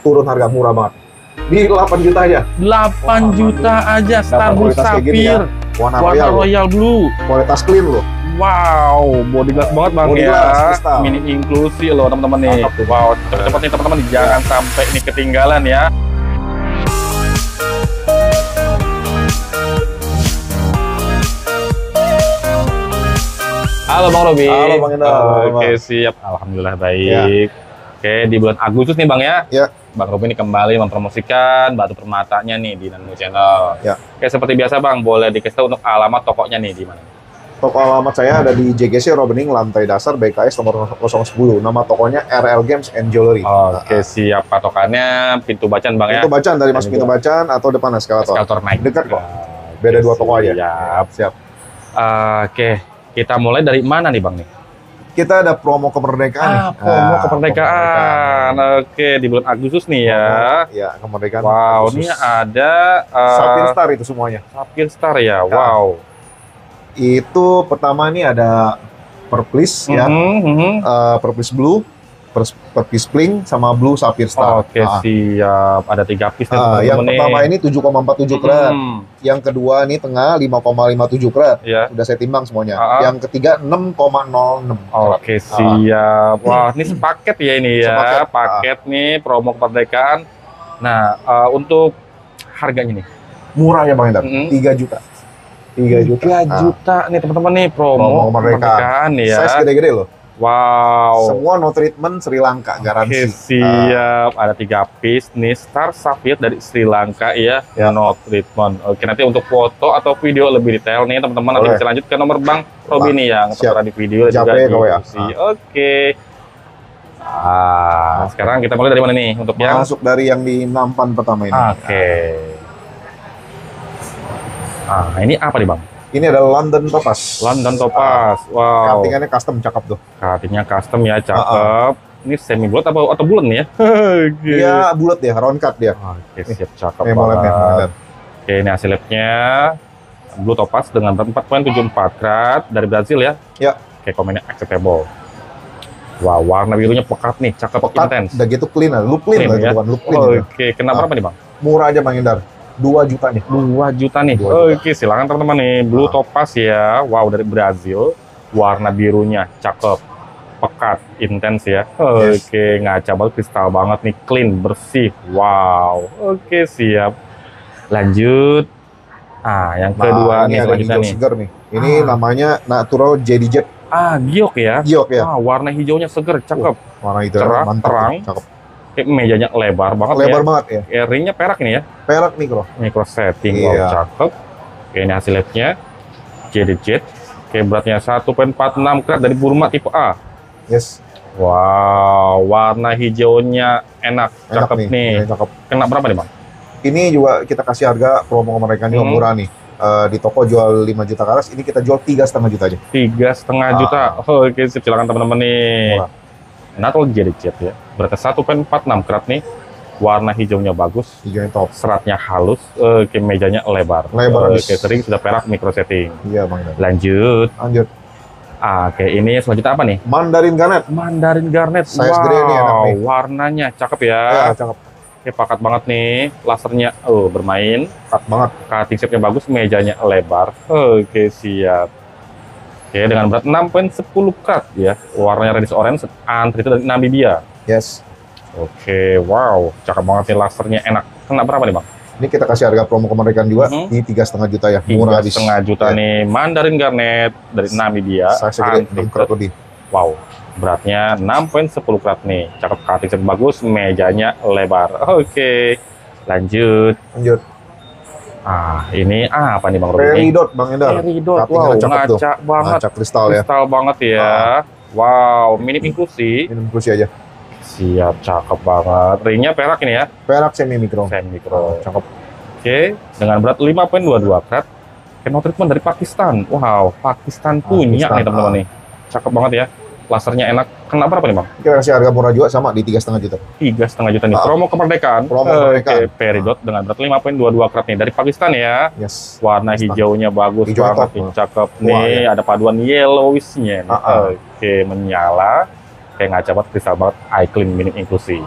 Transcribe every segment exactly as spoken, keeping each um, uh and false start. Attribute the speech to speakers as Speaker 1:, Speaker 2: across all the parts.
Speaker 1: turun harga, murah banget. Di delapan juta aja.
Speaker 2: delapan juta aja Starblue Sapphire.
Speaker 1: Ya. Warna,
Speaker 2: Warna
Speaker 1: royal,
Speaker 2: royal blue.
Speaker 1: kualitas clean loh.
Speaker 2: Wow, body glass banget Bang
Speaker 1: Body
Speaker 2: ya.
Speaker 1: glass, kristal.
Speaker 2: Mini inklusi loh teman-teman nih.
Speaker 1: Mantap,
Speaker 2: Wow, cepet-cepet nih teman-teman, jangan sampai ini ketinggalan ya. Halo Bang Robi.
Speaker 1: Halo Bang Endar.
Speaker 2: Oke, siap. Alhamdulillah baik. Ya. Oke, di bulan Agustus nih Bang ya.
Speaker 1: Ya.
Speaker 2: Bang Robi ini kembali mempromosikan batu permatanya nih di Nano Channel.
Speaker 1: Ya.
Speaker 2: Oke, seperti biasa Bang, boleh dikasih tahu untuk alamat tokonya nih di mana?
Speaker 1: Toko alamat saya ada di J G C Robening, lantai dasar B K S nomor nol sepuluh. Nama tokonya R L Games and Jewelry.
Speaker 2: Oke, siap. Patokannya pintu bacaan Bang ya.
Speaker 1: Pintu bacaan dari masuk pintu bacaan atau depan eskalator.
Speaker 2: Eskalator naik.
Speaker 1: Dekat kok. Beda dua toko aja.
Speaker 2: Siap.
Speaker 1: Siap.
Speaker 2: Oke, kita mulai dari mana nih Bang nih?
Speaker 1: Kita ada promo kemerdekaan.
Speaker 2: Ah, promo
Speaker 1: Ah,
Speaker 2: kemerdekaan. Oke, di bulan Agustus nih ya.
Speaker 1: Iya, kemerdekaan.
Speaker 2: Wow,
Speaker 1: Agustus.
Speaker 2: ini ada uh,
Speaker 1: Sapphire Star itu semuanya.
Speaker 2: Sapphire Star ya. Wow.
Speaker 1: Itu pertama nih ada Purplish ya,
Speaker 2: Mhm, mhm.
Speaker 1: uh, Purplish Blue, Pur- Purplish Pink, sama Blue Sapphire Star.
Speaker 2: Oke,
Speaker 1: Ah.
Speaker 2: siap. Ada tiga piece nih
Speaker 1: Ah, yang
Speaker 2: teman-teman nih.
Speaker 1: pertama ini tujuh koma empat tujuh karat,
Speaker 2: Hmm,
Speaker 1: yang kedua ini tengah lima koma lima tujuh karat.
Speaker 2: ya.
Speaker 1: Sudah saya timbang semuanya.
Speaker 2: Ah.
Speaker 1: Yang ketiga enam koma nol enam karat.
Speaker 2: Oke, siap. Wah, ini sepaket ya ini ya.
Speaker 1: Sepaket.
Speaker 2: Paket nih promo kemerdekaan. Nah, uh, untuk harganya nih.
Speaker 1: Murah ya Bang Endar,
Speaker 2: Mhm.
Speaker 1: tiga juta. tiga juta.
Speaker 2: tiga
Speaker 1: Ah.
Speaker 2: juta nih teman-teman nih promo,
Speaker 1: Promo
Speaker 2: kemerdekaan
Speaker 1: kemerdekaan.
Speaker 2: ya.
Speaker 1: Size gede-gede loh.
Speaker 2: Wow.
Speaker 1: Semua no treatment Sri Lanka, garansi.
Speaker 2: Oke, siap. Ada tiga piece nih Star Sapphire dari Sri Lanka ya.
Speaker 1: Ya.
Speaker 2: No treatment. Oke, nanti untuk foto atau video lebih detail nih teman-teman nanti
Speaker 1: Boleh.
Speaker 2: bisa lanjut ke nomor Bang Robi nih yang
Speaker 1: Siap.
Speaker 2: tertera di video dan
Speaker 1: Japri
Speaker 2: juga di
Speaker 1: ke W A.
Speaker 2: deskripsi. Oke. Ah, sekarang kita mulai dari mana nih untuk yang
Speaker 1: Masuk dari yang di nampan pertama ini.
Speaker 2: Oke. Ah, ini apa nih Bang?
Speaker 1: Ini adalah London Topaz.
Speaker 2: London Topaz. Wow.
Speaker 1: Cuttingannya custom, cakep tuh.
Speaker 2: Cuttingnya custom ya, cakep. Ini semi bulat atau atau bulat nih ya? Oke.
Speaker 1: Dia bulat ya, round cut dia.
Speaker 2: Oke, siap, cakep
Speaker 1: Nih, mau lihat nih, mau
Speaker 2: banget.
Speaker 1: lihat.
Speaker 2: Oke, ini hasil labnya Blue Topaz dengan berat empat koma tujuh empat karat dari Brazil ya.
Speaker 1: Ya.
Speaker 2: Oke, komennya acceptable. Wah, warna birunya pekat nih, cakep,
Speaker 1: Pekat,
Speaker 2: intens.
Speaker 1: udah gitu clean lah, look clean
Speaker 2: Clean
Speaker 1: lah,
Speaker 2: ya?
Speaker 1: bukan look clean.
Speaker 2: Oh,
Speaker 1: gitu.
Speaker 2: Oke, kena
Speaker 1: Ah.
Speaker 2: berapa nih Bang?
Speaker 1: Murah aja Bang Indar, dua juta nih.
Speaker 2: dua juta nih.
Speaker 1: dua juta.
Speaker 2: Oke, silakan teman-teman nih. Blue
Speaker 1: Ah.
Speaker 2: Topaz ya. Wow, dari Brazil. Warna birunya cakep, pekat, intens ya.
Speaker 1: Yes.
Speaker 2: Oke, ngaca banget, kristal banget nih, clean, bersih. Wow. Oke, siap. Lanjut. Ah, yang kedua
Speaker 1: Nah, ini
Speaker 2: nih
Speaker 1: ada
Speaker 2: selanjutnya
Speaker 1: hijau
Speaker 2: nih.
Speaker 1: segar nih. Ini
Speaker 2: Ah.
Speaker 1: namanya Natural J D Jet
Speaker 2: Ah, giok ya.
Speaker 1: Giok ya.
Speaker 2: Ah, warna hijaunya seger, cakep.
Speaker 1: Warna itu
Speaker 2: Cerah,
Speaker 1: mantap,
Speaker 2: terang.
Speaker 1: nih, cakep.
Speaker 2: Kayak mejanya lebar banget
Speaker 1: Lebar
Speaker 2: ya.
Speaker 1: banget ya.
Speaker 2: Ya, ringnya perak ini ya.
Speaker 1: Perak nih bro.
Speaker 2: Micro setting,
Speaker 1: Iya.
Speaker 2: wow, cakep. Oke, ini hasil labnya. J D Jet. Oke, beratnya satu koma empat enam karat dari Burma tipe A.
Speaker 1: Yes.
Speaker 2: Wow, warna hijaunya enak,
Speaker 1: Enak
Speaker 2: cakep
Speaker 1: nih.
Speaker 2: nih.
Speaker 1: Ini cakep.
Speaker 2: Kena berapa nih Bang?
Speaker 1: Ini juga kita kasih harga promo kemerdekaan juga
Speaker 2: Hmm.
Speaker 1: murah nih. Eh, di toko jual lima juta karas, ini kita jual tiga setengah juta aja.
Speaker 2: Tiga setengah
Speaker 1: Ah.
Speaker 2: juta. Oke, sip, silakan teman-teman nih.
Speaker 1: Murah.
Speaker 2: Natural J D Jet ya. Beratnya satu koma empat enam karat nih. Warna hijaunya bagus.
Speaker 1: Hijaunya top.
Speaker 2: Seratnya halus, oke, mejanya lebar.
Speaker 1: Lebar
Speaker 2: Oke,
Speaker 1: habis.
Speaker 2: sering sudah perak micro setting.
Speaker 1: Iya bang.
Speaker 2: Lanjut.
Speaker 1: Lanjut.
Speaker 2: Ah, oke, ini selanjutnya apa nih?
Speaker 1: Mandarin Garnet.
Speaker 2: Mandarin Garnet.
Speaker 1: Size
Speaker 2: wow,
Speaker 1: gede nih, enak nih.
Speaker 2: warnanya cakep ya.
Speaker 1: Ya, cakep.
Speaker 2: Oke, pakat banget nih. Lasernya oh bermain.
Speaker 1: Cut banget.
Speaker 2: Cutting shape-nya bagus, mejanya lebar. Oke, siap. Oke, dengan berat enam koma satu nol karat ya. Warnanya reddish orange, antri itu dari Namibia.
Speaker 1: Yes.
Speaker 2: Oke, wow, cakep banget nih, lasernya enak. Kena berapa nih Bang?
Speaker 1: Ini kita kasih harga promo kemerdekaan juga
Speaker 2: Mhm.
Speaker 1: di tiga setengah juta ya.
Speaker 2: Tiga
Speaker 1: Murah habis.
Speaker 2: setengah juta
Speaker 1: Ya.
Speaker 2: nih, Mandarin Garnet dari Namibia.
Speaker 1: Size gede, enam karat
Speaker 2: Antri.
Speaker 1: lebih.
Speaker 2: Wow, beratnya enam koma satu nol karat nih. Cakep, cutting shape bagus, mejanya lebar. Oke, lanjut.
Speaker 1: Lanjut.
Speaker 2: Ah, ini ah, apa nih Bang Robi?
Speaker 1: Peridot Bang Endar.
Speaker 2: Peridot,
Speaker 1: Cuttingnya
Speaker 2: wow,
Speaker 1: cakep tuh.
Speaker 2: ngaca banget.
Speaker 1: Ngaca kristal ya.
Speaker 2: Kristal banget ya. Wow, minim inklusi.
Speaker 1: Minum kursi aja.
Speaker 2: Siap, cakep banget. Ringnya perak ini ya,
Speaker 1: Perak semi mikro.
Speaker 2: semi mikro.
Speaker 1: Cakep.
Speaker 2: Oke, dengan berat lima koma dua dua karat. Keno treatment dari Pakistan. Wow, Pakistan punya
Speaker 1: Pakistan,
Speaker 2: nih teman-teman
Speaker 1: ah.
Speaker 2: nih. Cakep banget ya. Lasernya enak. Kena berapa nih Bang?
Speaker 1: Kita kasih harga murah juga sama di tiga setengah juta.
Speaker 2: Tiga setengah juta nih.
Speaker 1: Ah.
Speaker 2: Promo kemerdekaan.
Speaker 1: Promo kemerdekaan.
Speaker 2: Oke, Peridot dengan berat lima koma dua dua karat nih dari Pakistan ya.
Speaker 1: Yes.
Speaker 2: Warna
Speaker 1: Pakistan.
Speaker 2: hijaunya bagus
Speaker 1: Hijaunya
Speaker 2: banget
Speaker 1: top.
Speaker 2: nih, cakep
Speaker 1: Wah,
Speaker 2: nih.
Speaker 1: ya.
Speaker 2: Ada paduan yellowishnya nih.
Speaker 1: Ah, ah.
Speaker 2: Oke, menyala. Kayak ngaca banget, kristal banget, eye clean, minim inklusi.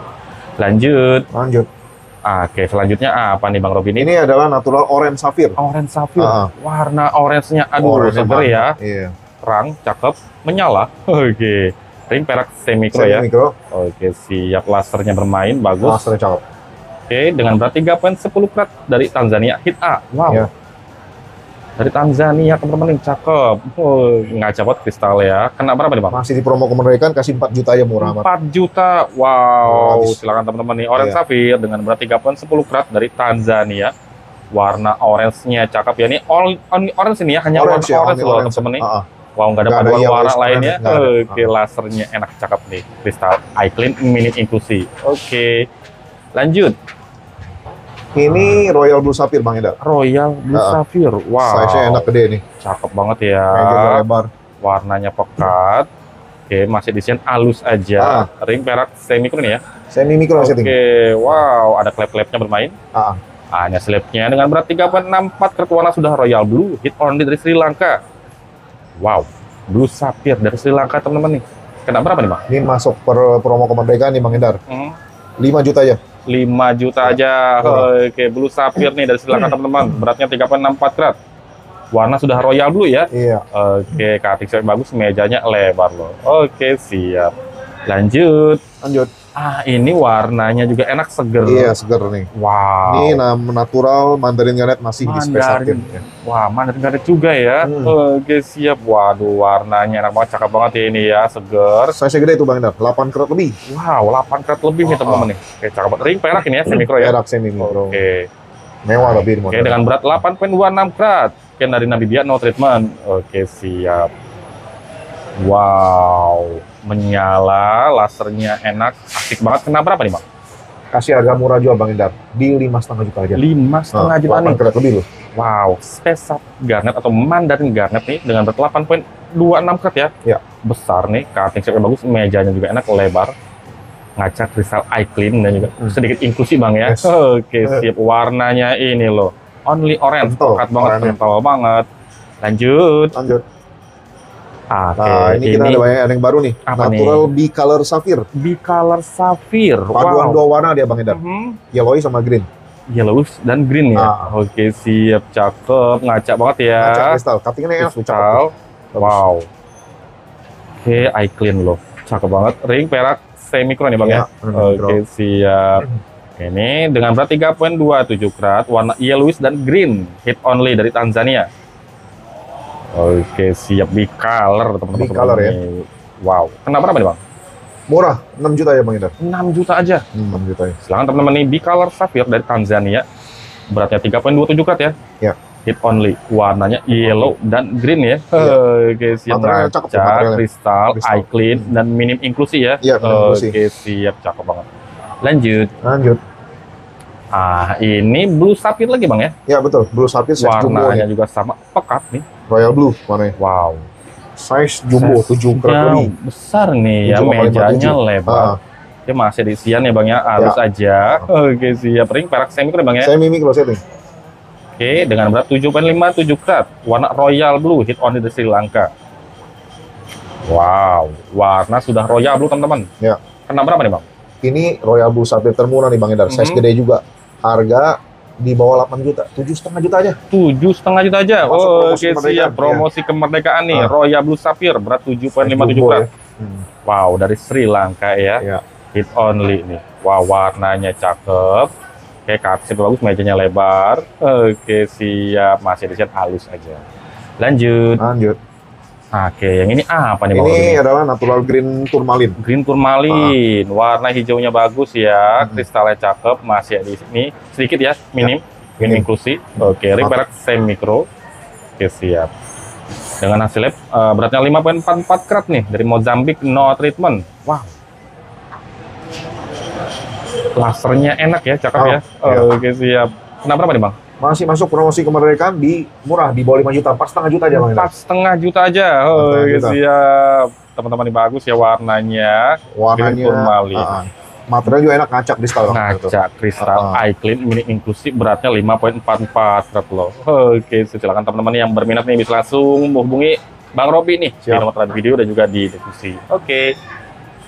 Speaker 2: Lanjut.
Speaker 1: Lanjut.
Speaker 2: Oke, selanjutnya apa nih Bang Robin?
Speaker 1: Ini adalah natural orange sapphire.
Speaker 2: Orange sapphire.
Speaker 1: Ah.
Speaker 2: Warna orange-nya aduh
Speaker 1: Orange
Speaker 2: seger
Speaker 1: banget.
Speaker 2: ya.
Speaker 1: Iya.
Speaker 2: Terang, cakep, menyala. Oke. Ring perak semi mikro ya.
Speaker 1: Mikro.
Speaker 2: Oke, siap, lasernya bermain bagus.
Speaker 1: Lasernya cakep.
Speaker 2: Oke, dengan berat tiga koma satu karat dari Tanzania hit A. Wow.
Speaker 1: Ya.
Speaker 2: Dari Tanzania teman-teman, cakep. Oh, ngaca banget kristal ya. Kena berapa nih Bang?
Speaker 1: Masih di promo kemerdekaan, kasih empat juta aja murah amat.
Speaker 2: empat juta. Wow,
Speaker 1: Habis.
Speaker 2: silakan teman-teman nih. Orange
Speaker 1: Iya.
Speaker 2: sapphire dengan berat tiga koma satu karat dari Tanzania. Warna orange-nya cakep ya. Ini all, only orange ini ya, hanya
Speaker 1: Orange
Speaker 2: warna
Speaker 1: ya,
Speaker 2: orange
Speaker 1: only
Speaker 2: loh
Speaker 1: orange.
Speaker 2: teman-teman nih.
Speaker 1: Ah, ah.
Speaker 2: Wow, nggak ada
Speaker 1: Nggak ada
Speaker 2: paduan
Speaker 1: yellow,
Speaker 2: warna lainnya.
Speaker 1: nggak ada.
Speaker 2: Oke, lasernya enak cakep nih. Kristal iClean mini inklusi. Oke, lanjut.
Speaker 1: Ini Royal Blue Sapphire Bang Eda.
Speaker 2: Royal Blue
Speaker 1: Ah, ah.
Speaker 2: Sapphire. Wow,
Speaker 1: Size-nya enak gede nih.
Speaker 2: cakep banget ya.
Speaker 1: Meja lebar.
Speaker 2: Warnanya pekat. Oke, masih desain halus aja. Ring perak semi mikro nih ya.
Speaker 1: Semi mikro
Speaker 2: Oke,
Speaker 1: setting.
Speaker 2: wow, ada klep-klepnya bermain.
Speaker 1: Ah, ah.
Speaker 2: Hanya slipnya dengan berat tiga koma enam empat karat, warna sudah Royal Blue, hit only dari Sri Lanka. Wow, Blue Sapphire dari Sri Lanka teman-teman nih. Kena berapa nih Bang?
Speaker 1: Ini masuk per promo kemerdekaan nih Bang Edar.
Speaker 2: Hmm.
Speaker 1: lima juta aja.
Speaker 2: lima juta aja.
Speaker 1: Oh.
Speaker 2: Oke, Blue Sapphire nih dari Sri Lanka teman-teman. Beratnya tiga koma enam empat karat. Warna sudah Royal Blue ya.
Speaker 1: Iya.
Speaker 2: Oke, cutting shape bagus, mejanya lebar loh. Oke, siap. Lanjut.
Speaker 1: Lanjut.
Speaker 2: Ah, ini warnanya juga enak, seger.
Speaker 1: Iya, seger nih.
Speaker 2: Wow.
Speaker 1: Ini nama natural Mandarin Garnet masih di Space
Speaker 2: Mandarin.
Speaker 1: Sapphire.
Speaker 2: Wah, mana ada juga ya.
Speaker 1: Hmm.
Speaker 2: Oke, siap. Waduh, warnanya enak banget, cakep banget ya ini ya, seger.
Speaker 1: Size gede tuh Bang Edar, delapan karat lebih.
Speaker 2: Wow, delapan karat lebih nih
Speaker 1: Oh,
Speaker 2: teman-teman nih. Oke, cakep banget. Ring perak ini ya, semi mikro ya.
Speaker 1: Perak semi mikro.
Speaker 2: Oke.
Speaker 1: Mewah tapi di
Speaker 2: Oke,
Speaker 1: model.
Speaker 2: dengan berat delapan koma dua enam karat. Oke, dari Namibia, no treatment. Oke, siap. Wow, menyala, lasernya enak, asik banget. Kena berapa nih, Bang?
Speaker 1: Kasih harga murah juga Bang Edar, di lima setengah juta aja.
Speaker 2: Lima setengah juta
Speaker 1: delapan
Speaker 2: nih.
Speaker 1: karat lebih loh.
Speaker 2: Wow, Space Garnet atau Mandarin Garnet nih dengan berat delapan koma dua enam karat ya.
Speaker 1: Ya.
Speaker 2: Besar nih, cutting shape bagus, mejanya juga enak, lebar. Ngaca kristal iClean dan juga
Speaker 1: Hmm.
Speaker 2: sedikit inklusi Bang ya.
Speaker 1: Yes.
Speaker 2: Oke, siap. Warnanya ini loh. Only orange,
Speaker 1: Kental,
Speaker 2: pekat banget,
Speaker 1: oranye.
Speaker 2: kental banget. Lanjut.
Speaker 1: Lanjut.
Speaker 2: Ah, Oke,
Speaker 1: Nah, ini, kita ada banyak ada yang baru nih.
Speaker 2: Apa
Speaker 1: Natural B-Color Sapphire.
Speaker 2: bicolor sapphire.
Speaker 1: Paduan
Speaker 2: Wow.
Speaker 1: dua warna dia Bang Edar.
Speaker 2: Mhm.
Speaker 1: Yellow sama green.
Speaker 2: Yellow dan green ya.
Speaker 1: Ah.
Speaker 2: Oke, siap, cakep, ngaca banget ya.
Speaker 1: Kaca kristal. Cutting-nya enak.
Speaker 2: Kristal.
Speaker 1: Bagus.
Speaker 2: Wow. Oke, iClean loh. Cakep banget. Ring perak semi mikro nih Bang ya.
Speaker 1: Iya, semi mikro.
Speaker 2: Oke, siap. Ini dengan berat tiga koma dua tujuh karat, warna yellowish dan green, hit only dari Tanzania. Oke, siap, bicolor teman-teman.
Speaker 1: Bicolor ya.
Speaker 2: Wow. Kena berapa nih Bang?
Speaker 1: Murah, enam juta ya Bang Edar.
Speaker 2: enam juta aja.
Speaker 1: enam juta ya.
Speaker 2: Silahkan teman-teman nih, bicolor sapphire dari Tanzania. Beratnya tiga koma dua tujuh karat ya.
Speaker 1: Ya.
Speaker 2: Hit only. Warnanya yellow dan green ya.
Speaker 1: Iya.
Speaker 2: Oke, siap.
Speaker 1: Materialnya cakep tuh,
Speaker 2: Ngaca,
Speaker 1: materialnya.
Speaker 2: kristal,
Speaker 1: Kristal.
Speaker 2: iClean, dan minim inklusi ya.
Speaker 1: Iya, minim inklusi.
Speaker 2: Oke, siap. Cakep banget. Lanjut.
Speaker 1: Lanjut.
Speaker 2: Ah, ini blue sapphire lagi Bang ya.
Speaker 1: Ya betul, Blue Sapphire size jumbo
Speaker 2: Warnanya
Speaker 1: nih.
Speaker 2: juga sama, pekat nih.
Speaker 1: Royal Blue warnanya.
Speaker 2: Wow.
Speaker 1: Size jumbo tujuh karat
Speaker 2: Size-nya
Speaker 1: lebih.
Speaker 2: besar nih ya,
Speaker 1: tujuh koma lima
Speaker 2: mejanya
Speaker 1: tujuh.
Speaker 2: lebar.
Speaker 1: Ah,
Speaker 2: Dia masih di isian ya Bang ya, halus aja. Oke, siap. Ring perak semi mikro Bang ya.
Speaker 1: semi mikro setting.
Speaker 2: Oke, dengan berat tujuh koma lima tujuh karat, warna Royal Blue, hit only dari Sri Lanka. Wow, warna sudah Royal Blue teman-teman.
Speaker 1: Ya.
Speaker 2: Kena berapa nih Bang?
Speaker 1: Ini Royal Blue Sapphire termurah nih Bang Edar, size
Speaker 2: Mhm.
Speaker 1: gede juga. Harga di bawah delapan juta, tujuh setengah juta aja.
Speaker 2: Tujuh setengah juta aja.
Speaker 1: Masuk
Speaker 2: Oh,
Speaker 1: promosi
Speaker 2: oke,
Speaker 1: kemerdekaan,
Speaker 2: siap. Promosi kemerdekaan nih,
Speaker 1: Ah.
Speaker 2: Royal Blue Sapphire, berat tujuh koma lima tujuh
Speaker 1: Jumbo
Speaker 2: karat.
Speaker 1: ya. Hmm.
Speaker 2: Wow, dari Sri Lanka ya.
Speaker 1: Ya.
Speaker 2: Hit only nih. Wow, warnanya cakep. Oke, kasih bagus, mejanya lebar. Oke, siap. Masih desain halus aja. Lanjut.
Speaker 1: Lanjut.
Speaker 2: Oke, yang ini apa nih Bang?
Speaker 1: Ini
Speaker 2: Robin?
Speaker 1: adalah natural green tourmaline.
Speaker 2: Green tourmaline. Warna hijaunya bagus ya.
Speaker 1: Hmm.
Speaker 2: Kristalnya cakep. Masih di sini sedikit ya, minim. Minim
Speaker 1: Minim.
Speaker 2: inklusi. Oke, ring perak semi mikro. Oke, siap. Dengan hasil lab, eh, beratnya lima koma empat empat karat nih dari Mozambik, no treatment. Wow. Lasernya enak ya, cakep
Speaker 1: Oh,
Speaker 2: ya.
Speaker 1: iya.
Speaker 2: Oke, siap. Kenapa berapa nih Bang?
Speaker 1: Masih masuk promosi kemerdekaan di murah di bawah lima juta, empat setengah juta aja Bang Edar.
Speaker 2: Empat setengah juta aja.
Speaker 1: Empat
Speaker 2: Oh,
Speaker 1: setengah
Speaker 2: oke,
Speaker 1: juta.
Speaker 2: siap. Teman-teman ini bagus ya warnanya.
Speaker 1: Warnanya,
Speaker 2: Green tourmaline.
Speaker 1: ah, ah. Material juga enak, ngacak kristal. Bang.
Speaker 2: Ngaca kristal
Speaker 1: Ah.
Speaker 2: iClean mini inklusi, beratnya lima koma empat empat karat loh. Oke, silakan teman-teman yang berminat nih bisa langsung menghubungi Bang Robi nih di
Speaker 1: Siap.
Speaker 2: nomor telepon video dan juga di diskusi. Oke,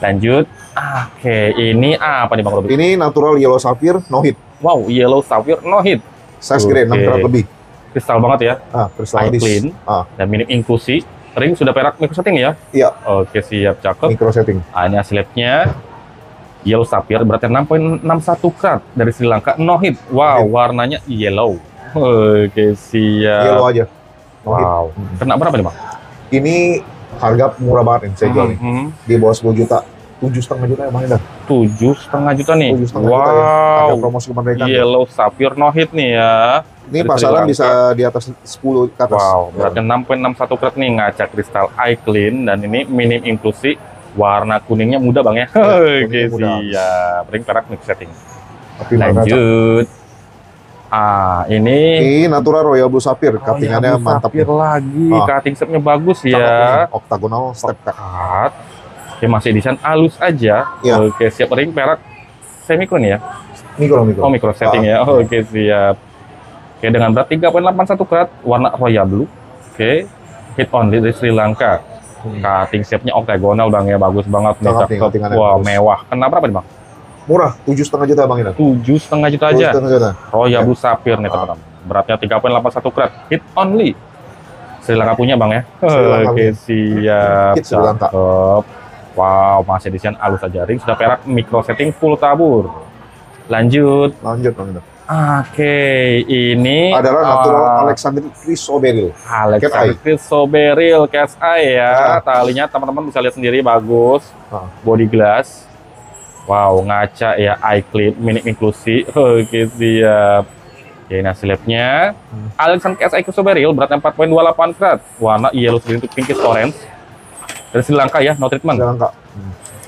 Speaker 2: Lanjut. Oke, ini apa nih Bang Robi?
Speaker 1: Ini natural yellow sapphire no hit.
Speaker 2: Wow, yellow sapphire no hit.
Speaker 1: Size gede enam
Speaker 2: Oke.
Speaker 1: karat lebih.
Speaker 2: Kristal banget ya.
Speaker 1: Ah, kristal
Speaker 2: Eye
Speaker 1: dis.
Speaker 2: clean.
Speaker 1: Ah,
Speaker 2: Dan minim inklusi. Ring sudah perak micro setting ya?
Speaker 1: iya,
Speaker 2: Oke, siap, cakep.
Speaker 1: micro setting.
Speaker 2: Nah, ini hasil labnya. Yellow sapphire beratnya enam koma enam satu karat dari Sri Lanka, no hit. Wow,
Speaker 1: No hit.
Speaker 2: warnanya yellow. Oke, siap.
Speaker 1: Yellow aja. No hit.
Speaker 2: Wow.
Speaker 1: Hmm.
Speaker 2: Kena berapa nih Bang?
Speaker 1: Ini harga murah banget nih saya jual nih.
Speaker 2: Mhm.
Speaker 1: Di bawah sepuluh juta. tujuh setengah juta ya Bang Indra.
Speaker 2: Tujuh setengah juta nih.
Speaker 1: tujuh setengah juta ya. Ada
Speaker 2: Wow.
Speaker 1: promosi kemerdekaan.
Speaker 2: Yellow sapphire no hit nih ya.
Speaker 1: Ini
Speaker 2: Dari
Speaker 1: pasaran
Speaker 2: Sri Lanka.
Speaker 1: bisa di atas sepuluh ke atas.
Speaker 2: Wow, beratnya enam koma enam satu karat nih, ngaca kristal eye clean dan ini minim inklusi. Warna kuningnya muda Bang ya. Oke,
Speaker 1: kuningnya muda.
Speaker 2: siap. Ring perak mix setting.
Speaker 1: Tapi nggak kaca.
Speaker 2: Lanjut. Ah, ini
Speaker 1: Ini natural royal blue sapphire,
Speaker 2: Oh,
Speaker 1: cuttingannya
Speaker 2: ya, blue
Speaker 1: mantap
Speaker 2: sapphire
Speaker 1: nih.
Speaker 2: lagi.
Speaker 1: Ah.
Speaker 2: Cutting stepnya bagus
Speaker 1: Cakep
Speaker 2: ya.
Speaker 1: nih, Octagonal step cut.
Speaker 2: Cut. Oke, masih desain halus aja.
Speaker 1: Iya.
Speaker 2: Oke, siap. Ring perak semikron ya.
Speaker 1: Mikro mikro.
Speaker 2: Oh, micro setting ya.
Speaker 1: Ah,
Speaker 2: Oh, Oke, siap. Oke, dengan berat tiga koma delapan satu karat, warna royal blue. Oke. Hit only dari Sri Lanka.
Speaker 1: Hmm.
Speaker 2: Cutting shape-nya octagonal Bang ya, bagus banget nih,
Speaker 1: Cakep nih,
Speaker 2: cakep.
Speaker 1: cuttingannya
Speaker 2: Wah,
Speaker 1: bagus.
Speaker 2: mewah. Kena berapa nih Bang?
Speaker 1: Murah, tujuh setengah juta Bang Indra.
Speaker 2: Tujuh setengah juta
Speaker 1: tujuh
Speaker 2: aja.
Speaker 1: setengah juta.
Speaker 2: Royal
Speaker 1: Ya.
Speaker 2: Blue Sapphire nih
Speaker 1: Ah.
Speaker 2: teman-teman. Beratnya tiga koma delapan satu karat. Hit only. Sri Lanka punya Bang ya.
Speaker 1: Sri Lanka
Speaker 2: Oke,
Speaker 1: punya.
Speaker 2: siap.
Speaker 1: Hit Sri Lanka.
Speaker 2: Cakep. Wow, masih desain halus aja. Ring sudah perak, micro setting full tabur. Lanjut.
Speaker 1: Lanjut Bang Indra.
Speaker 2: Oke, ini
Speaker 1: Adalah natural
Speaker 2: ah,
Speaker 1: Alexander Chrysoberyl.
Speaker 2: Alexander
Speaker 1: Cat
Speaker 2: Chrysoberyl Cat's Eye ya.
Speaker 1: Ah.
Speaker 2: Talinya teman-teman bisa lihat sendiri, bagus.
Speaker 1: Ah.
Speaker 2: Body glass. Wow, ngaca ya, eye clean, minim inklusi. Oke, siap. Oke, ini hasil labnya.
Speaker 1: Hmm.
Speaker 2: Alexander Cat's Eye Chrysoberyl beratnya empat koma dua delapan karat. Warna yellow green to pinkish orange. Dari Sri Lanka ya, no treatment.
Speaker 1: Sri Lanka. Hmm.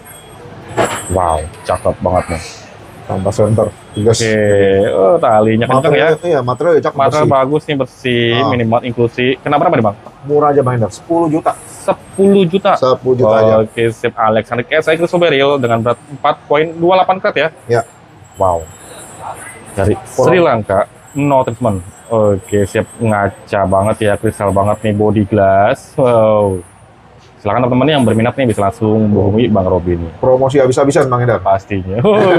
Speaker 2: Wow, cakep banget nih.
Speaker 1: Tanpa center. Tiga.
Speaker 2: Oke, oh, talinya kencang ya.
Speaker 1: Material, iya, material ya cakep
Speaker 2: Material
Speaker 1: bersih.
Speaker 2: bagus nih, bersih,
Speaker 1: Ah.
Speaker 2: minimal inklusi. Kenapa berapa nih Bang?
Speaker 1: Murah aja Bang Indra, sepuluh juta.
Speaker 2: sepuluh juta.
Speaker 1: sepuluh juta aja.
Speaker 2: Oke, sip. Alexander Cat's Eye Chrysoberyl dengan berat empat koma dua delapan karat ya?
Speaker 1: Ya.
Speaker 2: Wow. Dari Sri Lanka, no treatment. Oke, siap. Ngaca banget ya, kristal banget nih, body glass. Wow. Silakan teman-teman yang berminat nih bisa langsung hubungi Bang Robi nih.
Speaker 1: Promosi habis-habisan Bang Indra.
Speaker 2: Pastinya.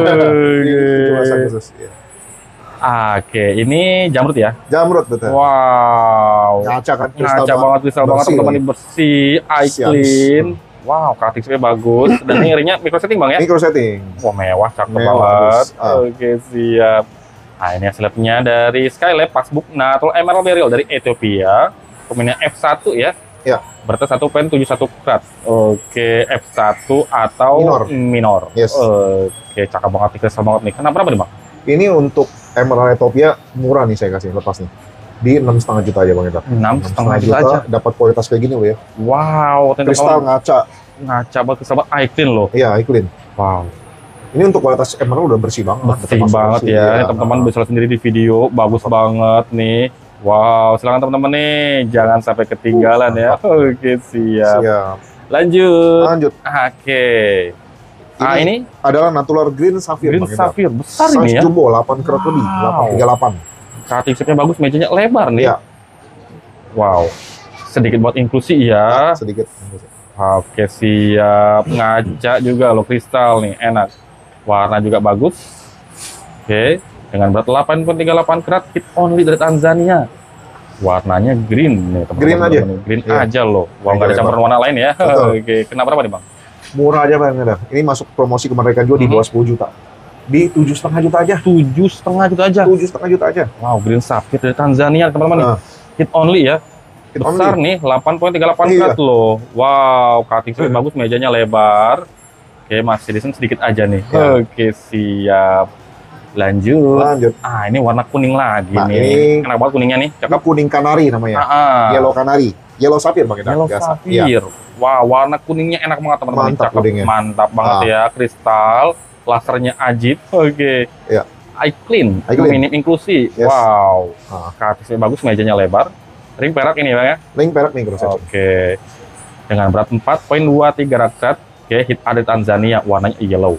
Speaker 1: tujuh belas
Speaker 2: Oke.
Speaker 1: Agustus. Iya.
Speaker 2: Oke, ini jamrut ya?
Speaker 1: Jamrut betul.
Speaker 2: Wow.
Speaker 1: Ngaca kan kristal
Speaker 2: Ngaca banget, kristal banget
Speaker 1: Bersih
Speaker 2: teman-teman,
Speaker 1: lagi.
Speaker 2: ini bersih, eye
Speaker 1: Siap.
Speaker 2: clean. Wow, cutting shape-nya bagus. Dan ini ringnya micro setting Bang ya?
Speaker 1: Micro setting.
Speaker 2: Wah, mewah, cakep
Speaker 1: Mewah,
Speaker 2: banget.
Speaker 1: bagus. Ah.
Speaker 2: Oke, siap. Nah, ini hasil labnya dari Skylab Passbook Natural Emerald Beryl dari Ethiopia. Pemainnya F satu ya.
Speaker 1: Ya.
Speaker 2: Beratnya satu koma tujuh satu karat. Oke, F satu atau
Speaker 1: Minor.
Speaker 2: minor.
Speaker 1: Yes.
Speaker 2: Oke, cakep banget nih, kristal banget nih. Kenapa berapa nih, Bang?
Speaker 1: Ini untuk Emerald Ethiopia murah nih saya kasih lepas nih. Di enam setengah juta aja Bang Indra.
Speaker 2: enam setengah juta aja.
Speaker 1: dapat kualitas kayak gini loh ya.
Speaker 2: Wow, ternyata
Speaker 1: Kristal
Speaker 2: kamu
Speaker 1: ngaca.
Speaker 2: ngaca banget, kristal banget, eye clean loh.
Speaker 1: Iya, clean.
Speaker 2: Wow,
Speaker 1: Ini untuk kualitas Emerald udah bersih banget.
Speaker 2: bersih
Speaker 1: Termasuk
Speaker 2: banget
Speaker 1: bersih,
Speaker 2: ya.
Speaker 1: iya.
Speaker 2: Ini teman-teman bisa lihat sendiri di video, bagus banget nih. Wow, silakan teman-teman nih, jangan sampai ketinggalan ya. Oke, siap.
Speaker 1: Siap.
Speaker 2: Lanjut.
Speaker 1: Lanjut.
Speaker 2: Oke. Ah, ini
Speaker 1: adalah natural green sapphire
Speaker 2: green
Speaker 1: Bang Indra.
Speaker 2: sapphire besar
Speaker 1: Size
Speaker 2: ini ya.
Speaker 1: jumbo delapan karat lebih,
Speaker 2: Wow.
Speaker 1: delapan tiga delapan.
Speaker 2: Cutting shape-nya bagus, mejanya lebar nih.
Speaker 1: Iya.
Speaker 2: Wow. Sedikit buat inklusi ya.
Speaker 1: Sedikit.
Speaker 2: Oke, siap. Ngaca juga loh, kristal nih, enak. Warna juga bagus. Oke, dengan berat delapan koma tiga delapan karat, hit only dari Tanzania. Warnanya green nih, teman-teman.
Speaker 1: Green aja?
Speaker 2: Green
Speaker 1: Iya.
Speaker 2: aja loh. Wah,
Speaker 1: Mega
Speaker 2: nggak ada
Speaker 1: lebar.
Speaker 2: campuran warna lain ya.
Speaker 1: Betul.
Speaker 2: Oke, kenapa berapa nih, Bang?
Speaker 1: Murah aja Bang Indra. Ini masuk promosi kemerdekaan juga di
Speaker 2: Mhm.
Speaker 1: bawah sepuluh juta. Di tujuh setengah juta aja.
Speaker 2: Tujuh setengah juta aja.
Speaker 1: Tujuh setengah juta aja.
Speaker 2: Wow, green sapphire dari Tanzania, teman-teman. nih.
Speaker 1: Nah,
Speaker 2: Hit only ya.
Speaker 1: hit
Speaker 2: Besar
Speaker 1: only.
Speaker 2: nih, delapan koma tiga delapan
Speaker 1: Iya.
Speaker 2: karat loh. Wow, cutting shape
Speaker 1: Hmm.
Speaker 2: bagus, mejanya lebar. Oke, masih desain sedikit aja nih.
Speaker 1: Ya.
Speaker 2: Oke, siap. Lanjut.
Speaker 1: Lanjut.
Speaker 2: Ah, ini warna kuning lagi
Speaker 1: Nah,
Speaker 2: nih.
Speaker 1: ini-
Speaker 2: Enak banget kuningnya nih.
Speaker 1: Ini
Speaker 2: Cakep.
Speaker 1: kuning kanari namanya.
Speaker 2: Ah, ah.
Speaker 1: Yellow kanari. Yellow sapphire Bang Indra.
Speaker 2: Yellow
Speaker 1: Biasa. Iya.
Speaker 2: sapphire. Wah, warna kuningnya enak banget teman-teman.
Speaker 1: Mantap
Speaker 2: Cakep.
Speaker 1: kuningnya.
Speaker 2: Mantap banget
Speaker 1: Ah.
Speaker 2: ya. Kristal, lasernya ajib. Oke.
Speaker 1: Iya.
Speaker 2: Eye clean,
Speaker 1: Eye clean.
Speaker 2: minim inklusi.
Speaker 1: Yes.
Speaker 2: Wow.
Speaker 1: Ah.
Speaker 2: Katisnya bagus, mejanya lebar. Ring perak ini Bang ya.
Speaker 1: Ring perak nih Bro.
Speaker 2: Oke. Dengan berat empat koma dua tiga karat. Oke, hit ada Tanzania, warnanya yellow.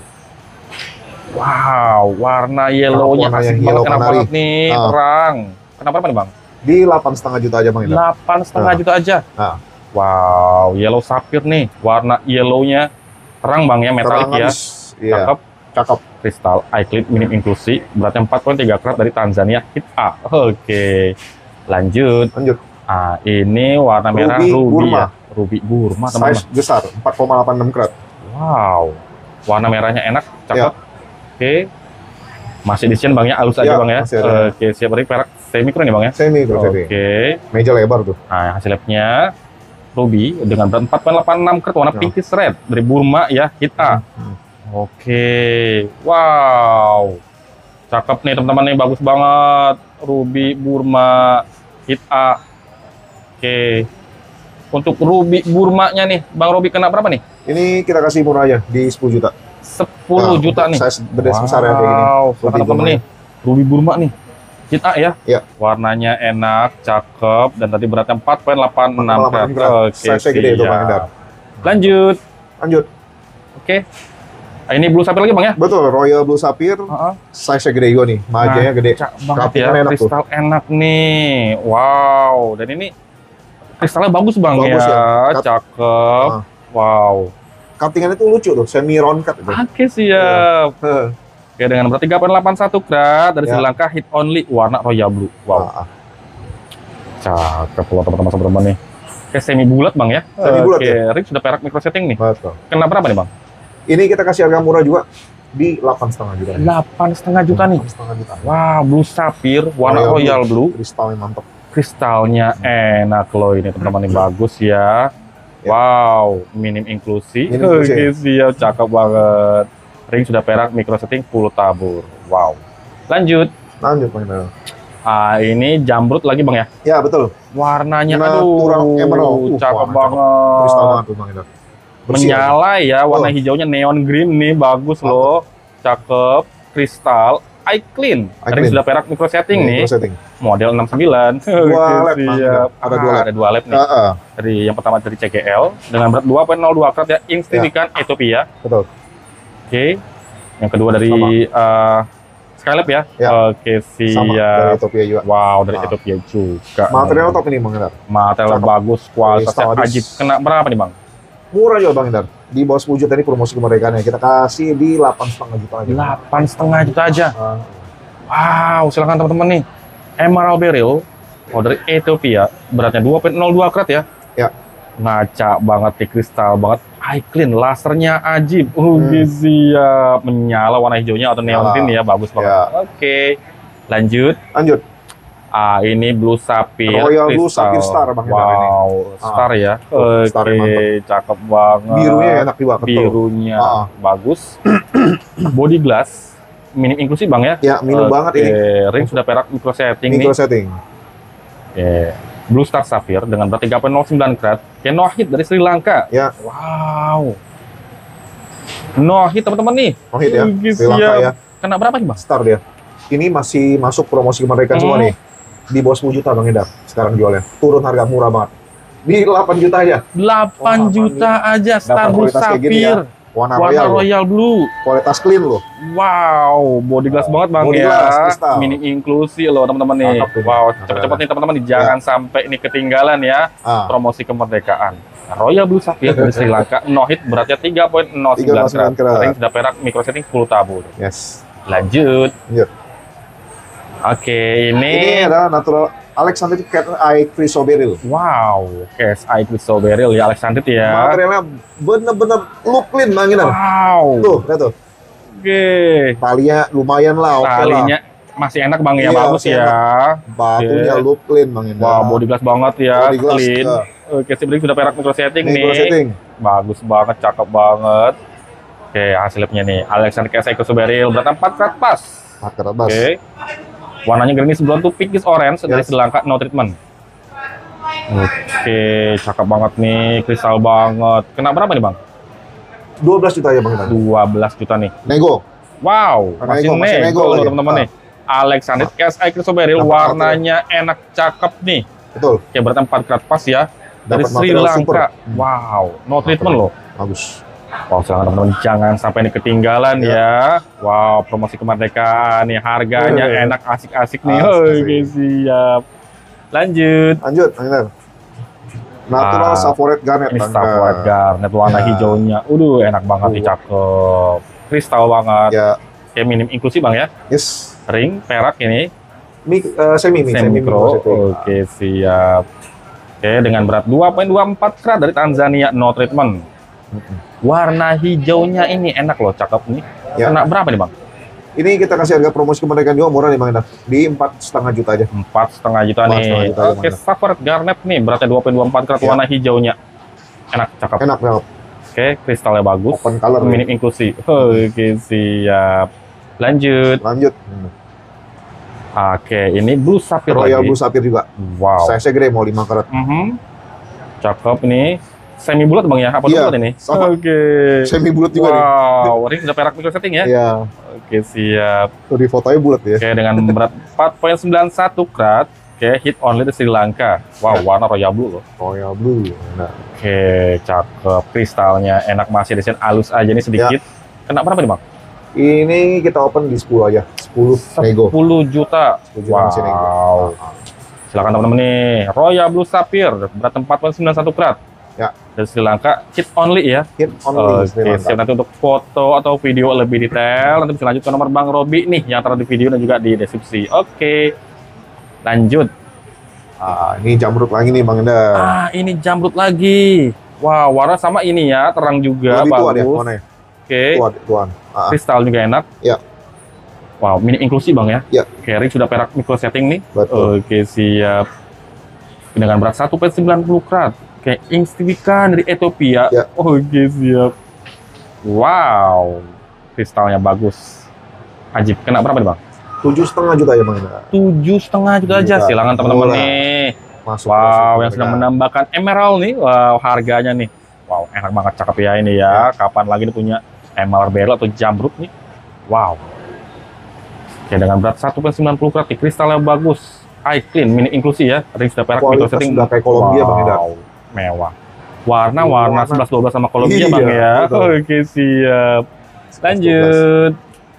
Speaker 2: Wow, warna yellownya
Speaker 1: warnanya
Speaker 2: asik
Speaker 1: yellow
Speaker 2: banget, enak
Speaker 1: kanari.
Speaker 2: banget nih,
Speaker 1: Ah.
Speaker 2: terang. Kenapa apa nih Bang?
Speaker 1: Di delapan setengah juta aja Bang Indra.
Speaker 2: Delapan setengah
Speaker 1: Ah.
Speaker 2: juta aja.
Speaker 1: Ah.
Speaker 2: Wow, yellow sapphire nih, warna yellownya terang bang ya, metalik
Speaker 1: Terang
Speaker 2: ya.
Speaker 1: habis. Iya.
Speaker 2: Cakep.
Speaker 1: Cakep.
Speaker 2: Kristal iClean minim inklusi, beratnya empat koma tiga karat dari Tanzania, hit A. Oke, lanjut.
Speaker 1: Lanjut.
Speaker 2: Ah, ini warna merah
Speaker 1: Ruby
Speaker 2: ruby
Speaker 1: Burma.
Speaker 2: ya. Ruby Burma, teman-teman.
Speaker 1: Size besar, empat koma delapan enam karat.
Speaker 2: Wow, warna merahnya enak, cakep.
Speaker 1: Ya.
Speaker 2: Oke, masih desain bang ya, halus aja
Speaker 1: Ya,
Speaker 2: bang ya.
Speaker 1: masih ada.
Speaker 2: Oke, siap. Berarti perak semi mikro nih bang ya.
Speaker 1: Semi bro,
Speaker 2: Oke,
Speaker 1: semi. Meja lebar tuh.
Speaker 2: nah hasil labnya ruby dengan berat empat koma delapan enam karat, warna
Speaker 1: Ya.
Speaker 2: pinkish red dari Burma ya, hit A.
Speaker 1: Hmm.
Speaker 2: Oke, wow, cakep nih teman-teman nih, bagus banget. Ruby Burma hit A. Oke, untuk Ruby Burmanya nih, Bang Robi kena berapa nih?
Speaker 1: Ini kita kasih murah aja di sepuluh juta.
Speaker 2: sepuluh
Speaker 1: Nah,
Speaker 2: juta
Speaker 1: untuk
Speaker 2: nih.
Speaker 1: size gede sebesar ya kayak gini.
Speaker 2: Wow,
Speaker 1: Ruby
Speaker 2: teman-teman
Speaker 1: Burma
Speaker 2: nih, Ruby Burma nih, hit A ya.
Speaker 1: Ya.
Speaker 2: Warnanya enak, cakep, dan tadi beratnya empat koma delapan enam
Speaker 1: empat koma delapan
Speaker 2: karat.
Speaker 1: karat.
Speaker 2: Oke,
Speaker 1: Size-nya gede itu, Bang
Speaker 2: siap.
Speaker 1: Hendar.
Speaker 2: Lanjut.
Speaker 1: Lanjut.
Speaker 2: Oke. Ah, ini blue sapphire lagi bang ya?
Speaker 1: Betul, Royal Blue Sapphire.
Speaker 2: Heeh.
Speaker 1: Size-nya gede juga nih. Majanya gede.
Speaker 2: Cak banget
Speaker 1: Cutting-nya
Speaker 2: ya,
Speaker 1: enak tuh.
Speaker 2: kristal enak nih. Wow, dan ini kristalnya bagus bang
Speaker 1: Bagus
Speaker 2: ya,
Speaker 1: ya. Cut-
Speaker 2: cakep.
Speaker 1: Ah.
Speaker 2: Wow.
Speaker 1: Cutting-nya itu lucu tuh, semi round cut itu.
Speaker 2: Oke siap.
Speaker 1: Heh.
Speaker 2: Oke, dengan berat tiga koma delapan satu karat dari
Speaker 1: Ya.
Speaker 2: Sri Lanka, hit only, warna royal blue. Wow,
Speaker 1: Ah, ah.
Speaker 2: cakep loh teman-teman teman-teman nih. Oke, semi bulat bang ya.
Speaker 1: Semi bulat
Speaker 2: Oke,
Speaker 1: ya.
Speaker 2: ring sudah perak micro setting nih.
Speaker 1: Betul.
Speaker 2: Kena berapa nih bang?
Speaker 1: Ini kita kasih harga murah juga di delapan setengah juta.
Speaker 2: Delapan setengah juta nih.
Speaker 1: delapan setengah juta.
Speaker 2: Wow, blue sapphire, warna
Speaker 1: Royal
Speaker 2: royal blue.
Speaker 1: Kristalnya mantap.
Speaker 2: Kristalnya enak loh ini teman-teman nih, bagus ya.
Speaker 1: Ya.
Speaker 2: Wow, minim inklusi.
Speaker 1: Minim inklusi.
Speaker 2: Oke, siap, cakep banget. Ring sudah perak, micro setting full tabur. Wow. Lanjut.
Speaker 1: Lanjut Bang Hendar.
Speaker 2: Ah, ini jamrut lagi bang ya.
Speaker 1: Ya betul.
Speaker 2: Warnanya
Speaker 1: Natural
Speaker 2: aduh,
Speaker 1: emerald. Uh,
Speaker 2: cakep
Speaker 1: warna
Speaker 2: banget.
Speaker 1: Kristal banget tuh Bang Hendar. Bersih
Speaker 2: Menyala ya, warna
Speaker 1: Oh.
Speaker 2: hijaunya neon green nih, bagus
Speaker 1: Mantap.
Speaker 2: loh. Cakep, kristal, iClean. Ring
Speaker 1: iClean.
Speaker 2: sudah perak micro setting nih.
Speaker 1: Micro setting.
Speaker 2: Model enam sembilan.
Speaker 1: Dua
Speaker 2: Oke,
Speaker 1: lap, Bang.
Speaker 2: siap.
Speaker 1: Ada
Speaker 2: Ah,
Speaker 1: dua lap.
Speaker 2: Ada dua lap nih.
Speaker 1: Ah, ah.
Speaker 2: Dari yang pertama dari C G L dengan berat dua koma nol dua karat ya, insignifikan Ethiopia.
Speaker 1: Betul.
Speaker 2: Oke. Yang kedua dari uh, Skylab ya.
Speaker 1: Ya.
Speaker 2: Oke,
Speaker 1: Sama dari
Speaker 2: siap.
Speaker 1: Ethiopia juga.
Speaker 2: Wow, dari
Speaker 1: Ah.
Speaker 2: Ethiopia juga.
Speaker 1: Material top ini Bang Hendar.
Speaker 2: Material
Speaker 1: Cakep.
Speaker 2: bagus, kualitasnya
Speaker 1: Kristal habis.
Speaker 2: ajib. Kena berapa nih, Bang?
Speaker 1: Murah juga Bang Hendar. Di bawah sepuluh juta ini promosi kemerdekaannya. Kita kasih di delapan setengah juta aja.
Speaker 2: Delapan setengah juta aja.
Speaker 1: Ah,
Speaker 2: Wow, silakan teman-teman nih. Emerald Beryl, oh dari Ethiopia, beratnya dua koma nol dua karat ya.
Speaker 1: Ya.
Speaker 2: Ngaca banget nih, kristal banget. iClean, lasernya ajib. Uh,
Speaker 1: Hmm.
Speaker 2: siap. Menyala warna hijaunya atau neon
Speaker 1: Nyala.
Speaker 2: green ya, bagus banget.
Speaker 1: Ya.
Speaker 2: Oke, lanjut.
Speaker 1: Lanjut.
Speaker 2: Ah, ini Blue Sapphire.
Speaker 1: Royal Blue
Speaker 2: kristal.
Speaker 1: Sapphire Star, Bang, Hendar ini.
Speaker 2: Wow, star ya.
Speaker 1: Tuh,
Speaker 2: Oke,
Speaker 1: starnya mantap.
Speaker 2: cakep banget.
Speaker 1: Birunya enak juga, betul.
Speaker 2: Birunya
Speaker 1: Ah.
Speaker 2: bagus. Body glass, minim inklusi bang ya.
Speaker 1: Ya, minum
Speaker 2: Oke,
Speaker 1: banget ini.
Speaker 2: ring sudah perak micro setting
Speaker 1: Micro
Speaker 2: nih.
Speaker 1: setting.
Speaker 2: Oke. Blue Star Sapphire dengan berat tiga koma nol sembilan karat. Kayak no hit dari Sri Lanka.
Speaker 1: Ya.
Speaker 2: Wow. No hit teman-teman nih.
Speaker 1: Oh hit ya.
Speaker 2: Oke,
Speaker 1: Sri Lanka
Speaker 2: siap.
Speaker 1: ya.
Speaker 2: Kena berapa nih bang?
Speaker 1: Star dia. Ini masih masuk promosi kemerdekaan semua
Speaker 2: Hmm.
Speaker 1: nih. Di bawah sepuluh juta Bang Hendar. Sekarang jualnya. Turun harga murah banget. Di delapan juta aja.
Speaker 2: delapan
Speaker 1: Wah,
Speaker 2: juta aja Star
Speaker 1: Dapat
Speaker 2: Blue
Speaker 1: kualitas kayak gini ya.
Speaker 2: Sapphire.
Speaker 1: Warna,
Speaker 2: Warna
Speaker 1: royal. loh.
Speaker 2: royal blue.
Speaker 1: Kualitas clean loh.
Speaker 2: Wow, body glass banget bang
Speaker 1: Body
Speaker 2: ya.
Speaker 1: glass, kristal.
Speaker 2: Minim inklusi loh teman-teman nih.
Speaker 1: Mantap tuh,
Speaker 2: Wow,
Speaker 1: Bang.
Speaker 2: cepet-cepet nih teman-teman nih, jangan sampai ini ketinggalan ya
Speaker 1: Ah.
Speaker 2: promosi kemerdekaan. Royal Blue Sapphire dari Sri Lanka, no hit beratnya tiga koma nol sembilan
Speaker 1: tiga koma sembilan
Speaker 2: karat.
Speaker 1: karat.
Speaker 2: Ring sudah perak, micro setting full tabur.
Speaker 1: Yes.
Speaker 2: Lanjut.
Speaker 1: Lanjut.
Speaker 2: Oke,
Speaker 1: Ini
Speaker 2: ini
Speaker 1: adalah natural Alexander Cat Eye Chrysoberyl.
Speaker 2: wow, Case Eye Crystal Beryl ya, Alexander ya.
Speaker 1: Materialnya bener-bener look clean Bang Hendar.
Speaker 2: Wow.
Speaker 1: Tuh, lihat tuh.
Speaker 2: Oke.
Speaker 1: Talinya lumayan lah, oke lah.
Speaker 2: Talinya masih enak bang ya,
Speaker 1: Iya,
Speaker 2: bagus
Speaker 1: masih
Speaker 2: ya.
Speaker 1: Batunya
Speaker 2: Oke.
Speaker 1: look clean Bang Hendar.
Speaker 2: Wah, body glass banget ya,
Speaker 1: Body glass,
Speaker 2: clean.
Speaker 1: ya.
Speaker 2: Oke, sip ring sudah perak micro setting
Speaker 1: Ini
Speaker 2: nih.
Speaker 1: micro setting.
Speaker 2: Bagus banget, cakep banget. Oke, hasilnya nih. Alexander Case Eye Crystal Beryl berat empat karat pas.
Speaker 1: empat karat bas.
Speaker 2: Oke. Warnanya greenish blonde to pinkish orange dari
Speaker 1: Yes.
Speaker 2: Sri Lanka, no treatment. Oke, cakep banget nih, kristal banget. Kena berapa nih bang?
Speaker 1: dua belas juta ya Bang Hendar.
Speaker 2: dua belas juta nih.
Speaker 1: Nego.
Speaker 2: Wow,
Speaker 1: Nego,
Speaker 2: masih,
Speaker 1: masih nego
Speaker 2: nego loh
Speaker 1: lagi.
Speaker 2: teman-teman
Speaker 1: Ah.
Speaker 2: nih. Alexander Case Eye Crystal Beryl,
Speaker 1: Dapat
Speaker 2: warnanya enak, cakep nih.
Speaker 1: Betul.
Speaker 2: Kayak berat empat karat pas ya. Dari
Speaker 1: Dapat
Speaker 2: Sri
Speaker 1: material
Speaker 2: Lanka.
Speaker 1: super.
Speaker 2: Wow, no treatment loh.
Speaker 1: Bagus.
Speaker 2: Wow, silakan teman-teman, jangan sampai ini ketinggalan ya. Wow, promosi kemerdekaan nih, harganya
Speaker 1: Eh.
Speaker 2: enak, asik-asik nih.
Speaker 1: Asik,
Speaker 2: Oke, siap. Lanjut.
Speaker 1: Lanjut Bang Hendar. Natural
Speaker 2: Ah,
Speaker 1: Safford Garnet.
Speaker 2: Ini
Speaker 1: Bang.
Speaker 2: Safford Garnet warna
Speaker 1: Ya.
Speaker 2: hijaunya. Udah enak banget nih,
Speaker 1: Uh.
Speaker 2: cakep. Kristal banget.
Speaker 1: Ya,
Speaker 2: Kayak minim inklusi Bang ya.
Speaker 1: yes.
Speaker 2: Ring, perak ini.
Speaker 1: Mi, eh, semi, mi,
Speaker 2: Semi
Speaker 1: micro
Speaker 2: mikro.
Speaker 1: setting.
Speaker 2: Oke, siap. Oke, dengan berat dua koma dua empat karat dari Tanzania, no treatment. Warna hijaunya ini enak loh, cakep nih.
Speaker 1: Ya.
Speaker 2: Kena berapa nih Bang?
Speaker 1: Ini kita kasih harga promosi kemerdekaan juga murah nih Bang Endar. Di empat setengah juta aja.
Speaker 2: Empat setengah juta
Speaker 1: Empat
Speaker 2: nih.
Speaker 1: setengah juta aja,
Speaker 2: Oke,
Speaker 1: Bang.
Speaker 2: Safford Garnet nih, beratnya dua koma dua empat karat,
Speaker 1: Ya.
Speaker 2: warna hijaunya. Enak, cakep.
Speaker 1: Enak banget.
Speaker 2: Oke, kristalnya bagus.
Speaker 1: Open color.
Speaker 2: Minim inklusi. Oke, siap. Lanjut.
Speaker 1: Lanjut. Hmm.
Speaker 2: Oke, ini Blue Sapphire
Speaker 1: Royal
Speaker 2: lagi.
Speaker 1: Blue Sapphire juga.
Speaker 2: Wow.
Speaker 1: Size-nya gede mau lima karat.
Speaker 2: Mhm. Cakep nih. Semi bulat Bang ya? Apa tuh
Speaker 1: Iya,
Speaker 2: bulat ini?
Speaker 1: sama.
Speaker 2: Oke.
Speaker 1: Semi bulat juga nih.
Speaker 2: Wow, ini sudah perak micro setting ya?
Speaker 1: Iya.
Speaker 2: Oke, siap.
Speaker 1: Tuh di fotonya bulat ya.
Speaker 2: Oke, dengan berat empat koma sembilan satu karat. Oke, hit only di Sri Lanka. Wow,
Speaker 1: Ya.
Speaker 2: warna royal blue loh.
Speaker 1: Royal Blue. Nah,
Speaker 2: Oke, cakep. Kristalnya enak, masih desain halus aja nih sedikit. Kena berapa nih Bang?
Speaker 1: ini kita open di sepuluh aja. sepuluh nego.
Speaker 2: sepuluh juta.
Speaker 1: sepuluh juta masih nego.
Speaker 2: Wow. Silakan teman-teman nih. Royal Blue Sapphire berat empat koma sembilan satu karat.
Speaker 1: Ya.
Speaker 2: Dari Sri Lanka, hit only ya.
Speaker 1: Hit only Sri
Speaker 2: Oke,
Speaker 1: Lanka.
Speaker 2: siap nanti untuk foto atau video lebih detail. Nanti bisa lanjut ke nomor Bang Robi nih yang terada di video dan juga di deskripsi. Oke, lanjut.
Speaker 1: Ah, ini jamrut lagi nih Bang Endar.
Speaker 2: Ah, ini jamrut lagi. Wow, warna sama ini ya, terang juga,
Speaker 1: Lebih tua dia,
Speaker 2: bagus.
Speaker 1: warnanya.
Speaker 2: Oke,
Speaker 1: Tuan, tuan. Ah,
Speaker 2: kristal juga enak.
Speaker 1: Ya.
Speaker 2: Wow, mini inklusi Bang ya.
Speaker 1: Ya.
Speaker 2: Carry sudah perak micro setting nih.
Speaker 1: betul.
Speaker 2: Oke, siap. Dengan berat satu koma sembilan nol karat. Kayak insignifikan dari Ethiopia.
Speaker 1: Ya.
Speaker 2: Oke, siap. Wow, kristalnya bagus. Ajib. Kena berapa nih Bang?
Speaker 1: Tujuh setengah juta ya Bang Endar.
Speaker 2: Tujuh setengah juta aja.
Speaker 1: Juta.
Speaker 2: Silakan teman-teman
Speaker 1: Murah.
Speaker 2: nih.
Speaker 1: Masuk.
Speaker 2: Wow,
Speaker 1: masuk,
Speaker 2: yang sedang
Speaker 1: mereka.
Speaker 2: menambahkan emerald nih. Wow, harganya nih. Wow, enak banget, cakep ya ini ya. Kapan lagi nih punya emerald barrel atau jamrut nih? Wow. Oke, dengan berat satu koma sembilan nol karat, kristalnya bagus. Eye clean, mini inklusi ya. Ring sudah perak, micro
Speaker 1: Kualitas
Speaker 2: setting.
Speaker 1: sudah kayak Columbia, Bang Endar.
Speaker 2: Wow, mewah. Warna
Speaker 1: Ini
Speaker 2: warna
Speaker 1: warna-
Speaker 2: sebelas dua belas sama Columbia
Speaker 1: Iya,
Speaker 2: Bang ya.
Speaker 1: betul.
Speaker 2: Oke, siap. Lanjut.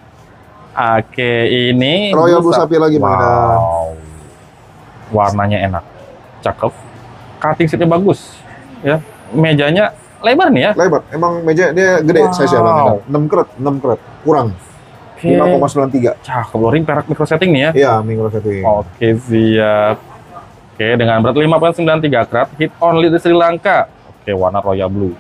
Speaker 2: Oke, ini
Speaker 1: Royal Blue
Speaker 2: Blue
Speaker 1: Sapphire lagi Bang Endar.
Speaker 2: Wow. Warnanya enak. Cakep. Cutting setnya bagus. Ya. Mejanya lebar nih ya.
Speaker 1: Lebar. Emang meja dia gede
Speaker 2: Wow.
Speaker 1: size ya Bang Endar. enam karat, enam karat. Kurang.
Speaker 2: Oke.
Speaker 1: lima koma sembilan tiga.
Speaker 2: Cakep loh, ring perak micro setting nih ya.
Speaker 1: Iya, micro setting.
Speaker 2: Oke, siap. Oke, dengan berat lima koma sembilan tiga karat, hit only di Sri Lanka. Oke, warna royal blue.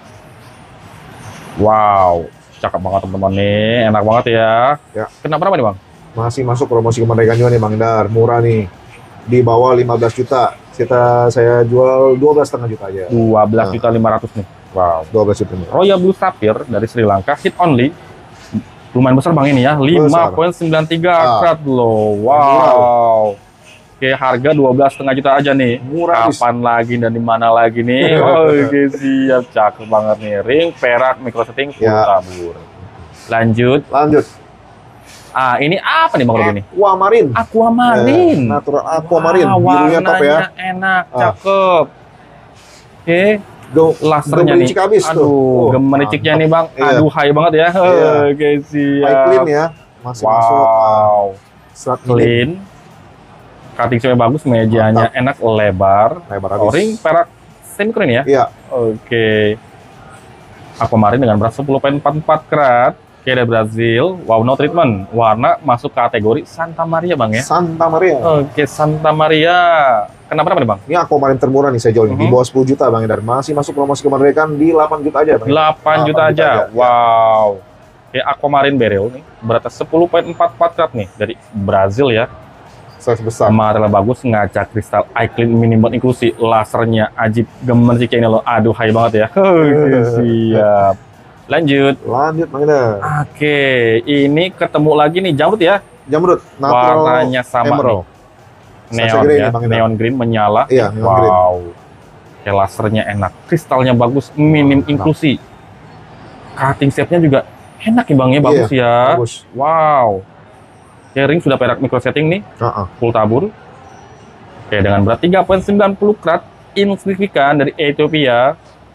Speaker 2: Wow, cakep banget teman-teman nih. Enak banget ya.
Speaker 1: Ya.
Speaker 2: Kena berapa nih Bang?
Speaker 1: Masih masuk promosi kemerdekaan juga nih Bang Endar. Murah nih. Di bawah lima belas juta. Kita saya jual dua belas setengah juta aja.
Speaker 2: dua belas
Speaker 1: Nah.
Speaker 2: juta lima ratus nih. Wow.
Speaker 1: dua belas juta.
Speaker 2: Royal Blue Sapphire dari Sri Lanka, hit only. Lumayan besar Bang ini ya, lima koma sembilan tiga
Speaker 1: Ah.
Speaker 2: karat loh. Wow. Oke, harga dua belas setengah juta aja nih.
Speaker 1: Murah. Bis.
Speaker 2: Kapan lagi dan di mana lagi nih? Oke, siap. Cakep banget nih. Ring, perak, micro setting, full
Speaker 1: Ya.
Speaker 2: tabur. Lanjut.
Speaker 1: Lanjut.
Speaker 2: Ah, ini apa nih Bang Robi ini?
Speaker 1: Aquamarine.
Speaker 2: Aquamarine.
Speaker 1: Eh, natural aquamarine.
Speaker 2: Wah,
Speaker 1: Birunya top ya.
Speaker 2: warnanya enak,
Speaker 1: Ah.
Speaker 2: cakep. Oke,
Speaker 1: Go,
Speaker 2: lasernya nih.
Speaker 1: gemericik habis tuh.
Speaker 2: Aduh,
Speaker 1: Oh,
Speaker 2: gemericiknya nih Bang.
Speaker 1: Iya.
Speaker 2: Aduh, hai banget ya.
Speaker 1: Iya.
Speaker 2: Oke, siap.
Speaker 1: High clean ya. Masih masuk. ah,
Speaker 2: Wow,
Speaker 1: Serat milim.
Speaker 2: clean. Cutting setnya bagus, mejanya enak, lebar.
Speaker 1: Lebar habis.
Speaker 2: Ring, perak, semi keren ya.
Speaker 1: Iya.
Speaker 2: Oke. Aquamarine dengan berat sepuluh koma empat empat karat. Oke, dari Brazil. Wow, no treatment. Warna masuk kategori Santa Maria Bang ya.
Speaker 1: Santa Maria.
Speaker 2: Oke, Santa Maria. Kenapa berapa nih Bang?
Speaker 1: Ini aquamarine termurah nih saya jual nih. Di
Speaker 2: Mhm.
Speaker 1: bawah sepuluh juta Bang Endar. Masih masuk promosi kemerdekaan di delapan juta aja Bang.
Speaker 2: delapan juta
Speaker 1: delapan
Speaker 2: aja.
Speaker 1: juta aja.
Speaker 2: Wow. Oke, Aquamarine Beryl nih. Beratnya sepuluh koma empat empat karat nih. Dari Brazil ya.
Speaker 1: Size besar.
Speaker 2: Material bagus, ngaca kristal, eye clean, minimal inklusi, lasernya ajib, gemericiknya ini loh. Aduh, hai banget ya. Oke, siap. Lanjut.
Speaker 1: Lanjut Bang Endar.
Speaker 2: Oke, ini ketemu lagi nih jamrut ya.
Speaker 1: Jamrut. Natural
Speaker 2: Warnanya sama
Speaker 1: emerald.
Speaker 2: nih.
Speaker 1: Size
Speaker 2: Neon
Speaker 1: gede
Speaker 2: ya,
Speaker 1: nih, Bang Endar.
Speaker 2: neon green menyala.
Speaker 1: Iya, neon green.
Speaker 2: wow. Oke, lasernya enak, kristalnya bagus, minim
Speaker 1: Mantap.
Speaker 2: inklusi. Cutting shape-nya juga enak ya Bang ya, bagus
Speaker 1: Iya,
Speaker 2: ya.
Speaker 1: Bagus.
Speaker 2: Wow. Oke, ring sudah perak micro setting nih,
Speaker 1: Heeh.
Speaker 2: full tabur. Oke, dengan berat tiga koma sembilan nol karat, insignifikan dari Ethiopia.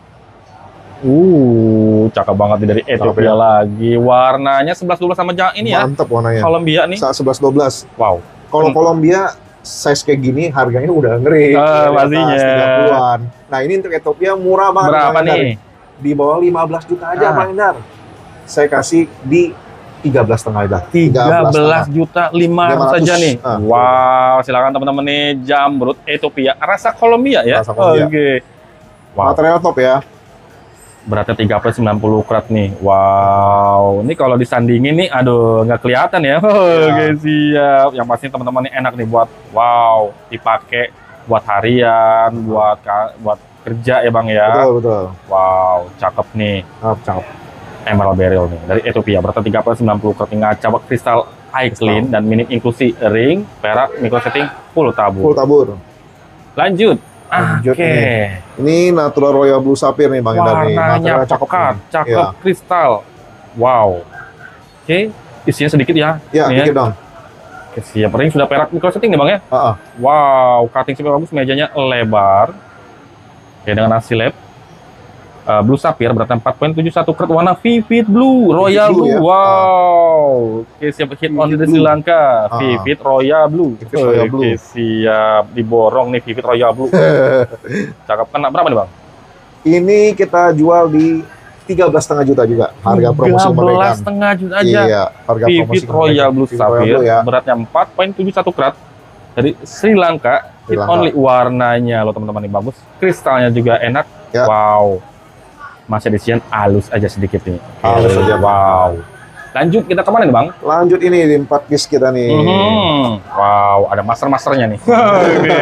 Speaker 2: Uh, cakep banget nih dari Ethiopia
Speaker 1: ya.
Speaker 2: lagi. Warnanya sebelas dua belas sama jangan ini ya.
Speaker 1: Mantap warnanya.
Speaker 2: Columbia nih.
Speaker 1: Saat sebelas dua belas.
Speaker 2: Wow.
Speaker 1: Kalau
Speaker 2: Hmm.
Speaker 1: Columbia size kayak gini harganya udah ngeri.
Speaker 2: Ah,
Speaker 1: Di atas
Speaker 2: pastinya.
Speaker 1: tiga puluhan. Nah, ini untuk Ethiopia murah banget.
Speaker 2: Berapa
Speaker 1: Bang Endar.
Speaker 2: nih?
Speaker 1: Di bawah lima belas juta aja,
Speaker 2: Ah.
Speaker 1: Bang Endar. Saya kasih di tiga belas setengah aja.
Speaker 2: tiga belas juta lima ratus saja nih.
Speaker 1: Ah.
Speaker 2: Wow, silakan teman-teman nih, jamrut Ethiopia rasa Kolombia ya.
Speaker 1: Rasa Kolombia.
Speaker 2: Oke. Wow.
Speaker 1: Material top ya.
Speaker 2: Beratnya tiga puluh sembilan puluh karat nih. Wow, ini kalau disandingin nih, aduh nggak kelihatan ya. Oke, siap. Yang pasti teman-teman ini enak nih buat wow, dipakai buat harian, buat ka- buat kerja ya Bang ya.
Speaker 1: Betul, betul.
Speaker 2: Wow, cakep nih.
Speaker 1: Cakep, cakep.
Speaker 2: Emerald Beryl nih dari Ethiopia, beratnya tiga puluh sembilan puluh karat, ngaca kristal eye clean dan minim inklusi ring, perak, micro setting, full tabur.
Speaker 1: Full tabur.
Speaker 2: Lanjut.
Speaker 1: Lanjut
Speaker 2: Oke.
Speaker 1: nih. Ini Natural Royal Blue Sapphire nih Bang Endar nih.
Speaker 2: Warnanya
Speaker 1: Materialnya cakep
Speaker 2: pekat,
Speaker 1: nih.
Speaker 2: cakep,
Speaker 1: Iya.
Speaker 2: kristal. Wow. Oke, isinya sedikit ya.
Speaker 1: Ya,
Speaker 2: Nih
Speaker 1: dikit dong.
Speaker 2: Oke, siap. Ring sudah perak micro setting nih Bang ya.
Speaker 1: Ah, ah.
Speaker 2: Wow, cutting super bagus, mejanya lebar. Oke, dengan hasil lab. Uh, Blue Sapphire beratnya empat koma tujuh satu karat, warna Vivid Blue, Royal
Speaker 1: Blue
Speaker 2: Blue.
Speaker 1: ya?
Speaker 2: Wow. Oke, siap hit on
Speaker 1: Vivid
Speaker 2: dari
Speaker 1: Blue.
Speaker 2: Sri Lanka.
Speaker 1: Ah.
Speaker 2: Vivid Royal Blue.
Speaker 1: Vivid Royal Blue.
Speaker 2: Oke, siap. Diborong nih Vivid Royal Blue. Cakep. Kena berapa nih Bang?
Speaker 1: Ini kita jual di tiga belas setengah juta juga. Harga promosi
Speaker 2: tiga belas
Speaker 1: mereka.
Speaker 2: setengah juta aja.
Speaker 1: Iya, harga
Speaker 2: Vivid
Speaker 1: promosi
Speaker 2: Royal Blue
Speaker 1: Vivid Royal
Speaker 2: Sapphire
Speaker 1: Blue ya.
Speaker 2: beratnya empat koma tujuh satu karat dari Sri Lanka.
Speaker 1: Sri
Speaker 2: Hit
Speaker 1: Lanka.
Speaker 2: only, warnanya loh teman-teman, ini bagus. Kristalnya juga enak.
Speaker 1: Ya.
Speaker 2: Wow. Masih edisian halus aja sedikit nih.
Speaker 1: Halus aja.
Speaker 2: Wow. Lanjut kita kemana nih Bang?
Speaker 1: Lanjut ini di empat piece kita nih.
Speaker 2: Mhm. Wow, ada master-masternya nih. Oke.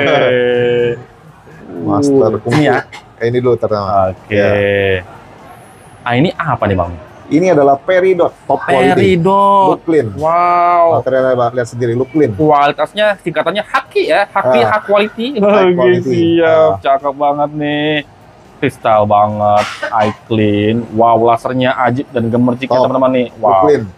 Speaker 1: Master
Speaker 2: Uh,
Speaker 1: kungfu.
Speaker 2: Ini ya.
Speaker 1: Eh, ini dulu pertama.
Speaker 2: Oke.
Speaker 1: Ya.
Speaker 2: Ah, ini apa nih Bang?
Speaker 1: Ini adalah Peridot top quality.
Speaker 2: Peridot.
Speaker 1: Look clean.
Speaker 2: Wow.
Speaker 1: Materialnya Bang, lihat sendiri look clean.
Speaker 2: Kualitasnya singkatannya Haki ya, Haki
Speaker 1: Ah.
Speaker 2: high quality.
Speaker 1: High
Speaker 2: Oke,
Speaker 1: quality.
Speaker 2: siap,
Speaker 1: Ah.
Speaker 2: cakep banget nih. Kristal banget, eye clean. Wow, lasernya ajib dan gemerciknya
Speaker 1: Top.
Speaker 2: teman-teman nih.
Speaker 1: Look
Speaker 2: Wow,
Speaker 1: clean.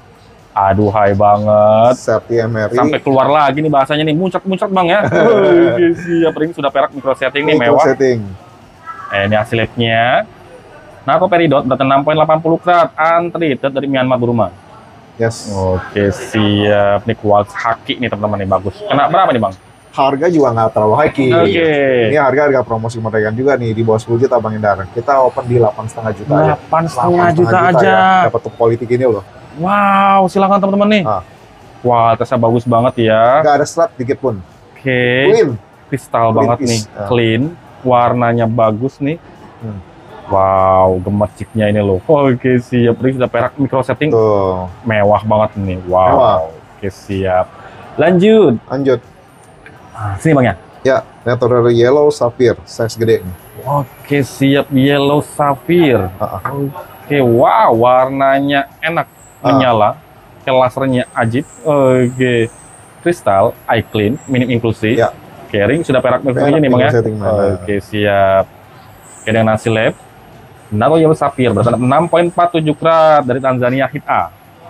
Speaker 2: aduhai banget.
Speaker 1: Safety M R I.
Speaker 2: Sampai keluar lagi nih bahasanya nih, muncrat-muncrat Bang ya. Oke, siap, ring sudah perak micro setting nih,
Speaker 1: Micro
Speaker 2: mewah.
Speaker 1: setting.
Speaker 2: Eh, ini hasil labnya. Narko Peridot beratnya enam koma delapan puluh karat, untreated dari Myanmar Burma.
Speaker 1: Yes.
Speaker 2: Oke, siap. Nih kualitas Haki nih teman-teman nih, bagus. Kena berapa nih Bang?
Speaker 1: Harga juga nggak terlalu high key.
Speaker 2: Oke.
Speaker 1: Ini harga-harga promosi mereka juga nih di bawah sepuluh juta Bang Indar. Kita open di delapan setengah juta aja.
Speaker 2: delapan setengah
Speaker 1: delapan
Speaker 2: juta aja.
Speaker 1: ya. Dapat top quality gini loh.
Speaker 2: Wow, silakan teman-teman nih.
Speaker 1: Ah.
Speaker 2: Wah, tesnya bagus banget ya.
Speaker 1: Nggak ada serat dikit pun.
Speaker 2: Oke,
Speaker 1: Clean.
Speaker 2: kristal
Speaker 1: Clean
Speaker 2: banget
Speaker 1: piece.
Speaker 2: nih,
Speaker 1: Ah.
Speaker 2: clean, warnanya bagus nih.
Speaker 1: Hmm.
Speaker 2: Wow, gemerciknya ini loh. Oke, siap. Ring sudah perak micro setting,
Speaker 1: Tuh.
Speaker 2: mewah banget nih. Wow.
Speaker 1: Mewah.
Speaker 2: Oke, siap. Lanjut.
Speaker 1: Lanjut.
Speaker 2: Ah, sini Bang ya.
Speaker 1: Ya, Natural Yellow Sapphire. Size gede nih.
Speaker 2: Oke, siap, yellow sapphire.
Speaker 1: Ah, ah.
Speaker 2: Oke, wow, warnanya enak,
Speaker 1: Ah.
Speaker 2: menyala. Oke, lasernya ajib. Oke, kristal, eye clean, minim inklusi.
Speaker 1: Ya.
Speaker 2: Oke, ring sudah perak
Speaker 1: Perak
Speaker 2: micro ini Bang ya.
Speaker 1: micro setting, Bang.
Speaker 2: Oke, siap. Oke, dengan hasil lab. Naruto Yellow Sapphire beratnya enam koma empat tujuh karat dari Tanzania hit A.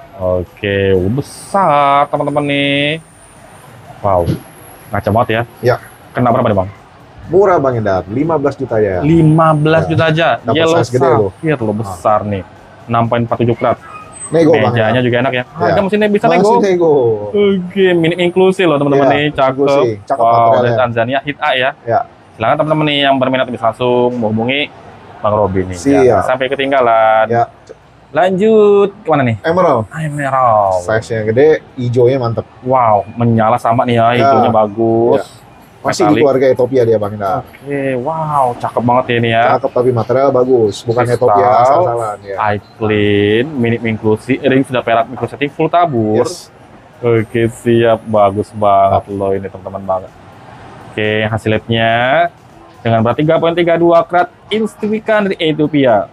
Speaker 2: Oke, besar teman-teman nih. Wow, ngaca banget ya.
Speaker 1: Ya.
Speaker 2: Kena berapa nih Bang?
Speaker 1: Murah Bang Indar, lima belas juta ya.
Speaker 2: lima belas
Speaker 1: Ya.
Speaker 2: juta aja.
Speaker 1: Dapat
Speaker 2: Yellow
Speaker 1: size gede loh.
Speaker 2: Sapphire loh, besar nih. enam koma empat tujuh karat.
Speaker 1: Nego Bang
Speaker 2: Mejanya
Speaker 1: Indar.
Speaker 2: juga enak ya. Harga
Speaker 1: Ya.
Speaker 2: mesinnya bisa
Speaker 1: Masih
Speaker 2: nego.
Speaker 1: nego.
Speaker 2: Oke, minim inklusi loh teman-teman
Speaker 1: Ya,
Speaker 2: nih, cakep.
Speaker 1: inklusi. Cakep
Speaker 2: Wow, dari
Speaker 1: materialnya.
Speaker 2: Tanzania hit A ya.
Speaker 1: Ya.
Speaker 2: Silakan teman-teman nih yang berminat bisa langsung menghubungi Bang Robi nih.
Speaker 1: Siap.
Speaker 2: Jangan sampai ketinggalan.
Speaker 1: Ya.
Speaker 2: Lanjut kemana nih?
Speaker 1: Emerald.
Speaker 2: Emerald.
Speaker 1: Size-nya gede, hijaunya mantep.
Speaker 2: Wow, menyala sama nih ya, hijaunya bagus.
Speaker 1: Masih di
Speaker 2: Metalik.
Speaker 1: keluarga Ethiopia dia Bang Indar.
Speaker 2: Oke, wow, cakep banget ya ini ya.
Speaker 1: Cakep tapi material bagus, bukan
Speaker 2: Kristal.
Speaker 1: Ethiopia asal-asalan ya.
Speaker 2: Eye clean, minim inklusi, ring sudah perak micro setting full tabur.
Speaker 1: Yes.
Speaker 2: Oke, siap, bagus banget loh ini teman-teman banget. Oke, hasil labnya dengan berat tiga koma tiga dua karat insignifikan dari Ethiopia.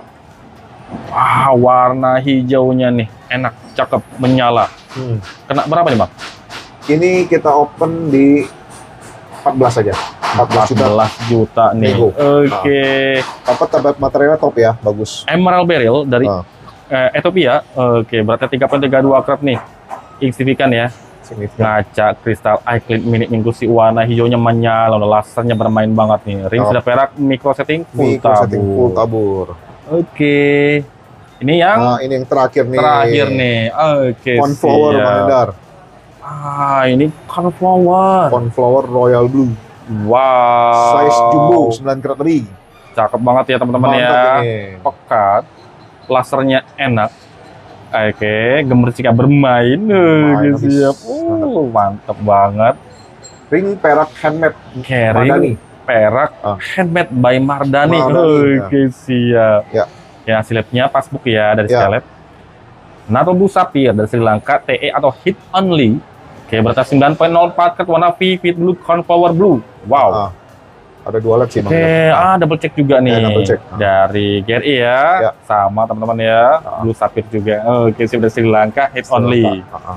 Speaker 2: Wah, warna hijaunya nih enak, cakep, menyala.
Speaker 1: Hmm.
Speaker 2: Kena berapa nih Bang?
Speaker 1: Ini kita open di empat belas aja. empat belas juta.
Speaker 2: empat belas juta nih.
Speaker 1: Nego.
Speaker 2: Oke.
Speaker 1: Dapat dapat materialnya top ya, bagus.
Speaker 2: Emerald Beryl dari
Speaker 1: Ah.
Speaker 2: eh, Ethiopia. Oke, beratnya tiga koma tiga dua karat nih. Insignifikan ya.
Speaker 1: Signifikan.
Speaker 2: Ngaca, kristal, eye clean, minim inklusi, warna hijaunya menyala, lasernya bermain banget nih. Ring
Speaker 1: Oh.
Speaker 2: sudah perak, micro setting, full
Speaker 1: Micro
Speaker 2: tabur.
Speaker 1: setting full tabur.
Speaker 2: Oke. Ini yang
Speaker 1: Nah, ini yang terakhir nih.
Speaker 2: terakhir nih. Oke,
Speaker 1: One flower
Speaker 2: siap.
Speaker 1: Bang Indar.
Speaker 2: Ah, ini Cornflower.
Speaker 1: Cornflower Royal Blue.
Speaker 2: Wow.
Speaker 1: Size jumbo sembilan karat lebih.
Speaker 2: Cakep banget ya teman-teman ya.
Speaker 1: Mantap ini.
Speaker 2: Pekat. Lasernya enak. Oke, gemerciknya bermain.
Speaker 1: Bermain
Speaker 2: Oke,
Speaker 1: habis.
Speaker 2: siap. Uh, mantap banget.
Speaker 1: Ring perak handmade.
Speaker 2: Carrying
Speaker 1: Mardani.
Speaker 2: perak
Speaker 1: Ah.
Speaker 2: handmade by Mardani.
Speaker 1: Mardani,
Speaker 2: Oke, siap.
Speaker 1: Ya.
Speaker 2: Ya, silipnya passbook ya dari
Speaker 1: Ya.
Speaker 2: Scalep. Narrow Blue Sapphire dari Sri Lanka, T E atau Hit Only. Oke, batas sembilan koma nol empat kat warna Vivid Blue Cornflower Blue. Wow.
Speaker 1: Ah, ada dua led sih
Speaker 2: Oke,
Speaker 1: Bang.
Speaker 2: ah double check juga nih.
Speaker 1: Ya, double check. Ah.
Speaker 2: Dari G R I ya.
Speaker 1: Ya.
Speaker 2: Sama teman-teman ya.
Speaker 1: Ah.
Speaker 2: Blue Sapphire juga. Oke, sip dari Sri Lanka, Hit
Speaker 1: Sri
Speaker 2: Only.
Speaker 1: Lanka. Ah, ah.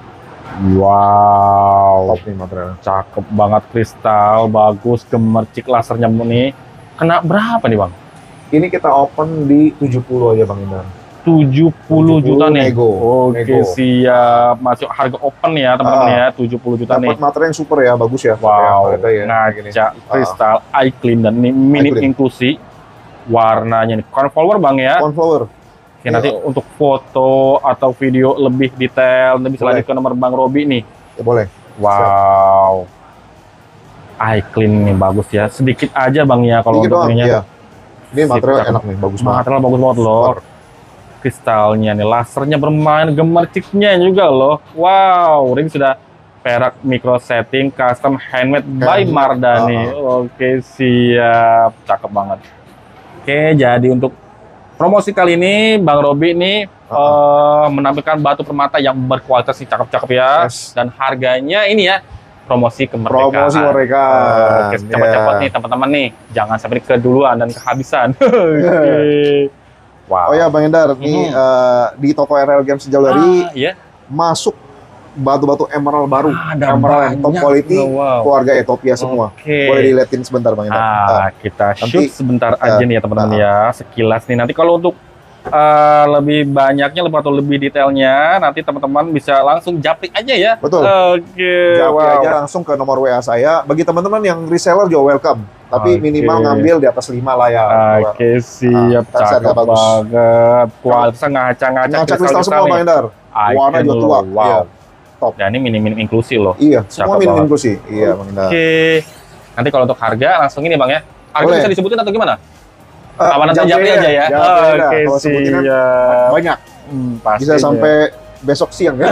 Speaker 2: Wow.
Speaker 1: Top nih materialnya.
Speaker 2: Cakep banget kristal, bagus, gemercik lasernya nih. Kena berapa nih, Bang?
Speaker 1: Ini kita open di tujuh puluh aja Bang Indar.
Speaker 2: tujuh puluh juta nih.
Speaker 1: nego.
Speaker 2: Oke,
Speaker 1: Nego.
Speaker 2: siap. Masuk harga open ya, teman-teman
Speaker 1: Ah.
Speaker 2: ya. tujuh puluh juta nih.
Speaker 1: Dapat materi yang super ya, bagus ya.
Speaker 2: Wow,
Speaker 1: Materialnya ya, kayak gini.
Speaker 2: ngaca, kristal, eye clean, dan ini minim
Speaker 1: clean.
Speaker 2: inklusi. Warnanya nih, cornflower Bang ya.
Speaker 1: Cornflower.
Speaker 2: Oke, nanti untuk foto atau video lebih detail, nanti bisa
Speaker 1: Boleh.
Speaker 2: lanjut ke nomor Bang Robi nih.
Speaker 1: Ya, boleh.
Speaker 2: Wow. Eye clean nih, bagus ya. Sedikit aja Bang ya kalau
Speaker 1: Dikit
Speaker 2: untuk
Speaker 1: doang,
Speaker 2: ininya.
Speaker 1: iya. Ini
Speaker 2: Sip,
Speaker 1: material
Speaker 2: cakep.
Speaker 1: enak nih, bagus banget.
Speaker 2: Material bagus banget loh.
Speaker 1: Super.
Speaker 2: Kristalnya nih, lasernya bermain, gemerciknya juga loh. Wow, ring sudah perak micro setting, custom handmade by
Speaker 1: Handmade,
Speaker 2: Mardani.
Speaker 1: uh-uh.
Speaker 2: Oke, siap. Cakep banget. Oke, jadi untuk promosi kali ini, Bang Robi nih eh, menampilkan batu permata yang berkualitas nih, cakep-cakep ya.
Speaker 1: Yes.
Speaker 2: Dan harganya ini ya, promosi kemerdekaan.
Speaker 1: Promosi mereka.
Speaker 2: Oke, cepat-cepat nih teman-teman nih. Jangan sampai keduluan dan kehabisan. Oke. Wow.
Speaker 1: Oh ya Bang Endar, nih
Speaker 2: Mhm.
Speaker 1: eh, di toko R L Games Jauhlari
Speaker 2: Ah, iya.
Speaker 1: masuk batu-batu emerald baru.
Speaker 2: Ah, ada
Speaker 1: Emerald yang top
Speaker 2: banyak.
Speaker 1: quality,
Speaker 2: Wow.
Speaker 1: keluarga Ethiopia semua.
Speaker 2: Oke.
Speaker 1: Boleh dilihatin sebentar Bang Endar.
Speaker 2: Ah, kita
Speaker 1: nanti-
Speaker 2: shoot sebentar
Speaker 1: ya,
Speaker 2: aja nih ya teman-teman
Speaker 1: ah.
Speaker 2: ya, sekilas nih. Nanti kalau untuk eh, lebih banyaknya lebih atau lebih detailnya, nanti teman-teman bisa langsung japri aja ya.
Speaker 1: Betul.
Speaker 2: Oke.
Speaker 1: Japri
Speaker 2: wow.
Speaker 1: aja langsung ke nomor W A saya. Bagi teman-teman yang reseller juga welcome. Tapi
Speaker 2: Oke.
Speaker 1: minimal ngambil di atas lima lah ya.
Speaker 2: Oke, siap.
Speaker 1: Ah, tas harga
Speaker 2: Cakep
Speaker 1: bagus.
Speaker 2: banget. Kualitasnya ngaca-ngaca.
Speaker 1: Ngaca kristal semua Bang Endar.
Speaker 2: Icon
Speaker 1: Warna juga
Speaker 2: loh.
Speaker 1: tua.
Speaker 2: Wow.
Speaker 1: Iya. Top.
Speaker 2: Dan ini minim-minim inklusi loh.
Speaker 1: Iya, semua
Speaker 2: Cakep
Speaker 1: minim
Speaker 2: banget.
Speaker 1: inklusi. Iya Bang Endar.
Speaker 2: Oke. Nanti kalau untuk harga langsung ini Bang ya. Harga
Speaker 1: Boleh.
Speaker 2: bisa disebutin atau gimana?
Speaker 1: Eh,
Speaker 2: Apa nanti
Speaker 1: japri
Speaker 2: japri aja ya?
Speaker 1: Japri aja.
Speaker 2: Oke,
Speaker 1: Kalau sebutin kan
Speaker 2: siap.
Speaker 1: banyak.
Speaker 2: Hmm, pasti
Speaker 1: Bisa
Speaker 2: deh.
Speaker 1: sampai besok siang ya.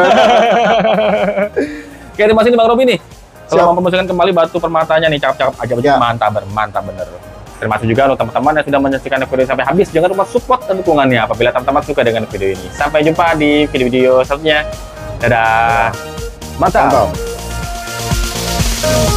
Speaker 2: Oke, terima kasih nih Bang Robi nih.
Speaker 1: Siap.
Speaker 2: Telah mempromosikan kembali batu permatanya nih, cakep-cakep aja,
Speaker 1: Ya.
Speaker 2: mantap bener, mantap bener. Terima kasih juga untuk teman-teman yang sudah menyaksikan video sampai habis. Jangan lupa support dan dukungannya apabila teman-teman suka dengan video ini. Sampai jumpa di video-video selanjutnya. Dadah. Mantap.
Speaker 1: Mantap.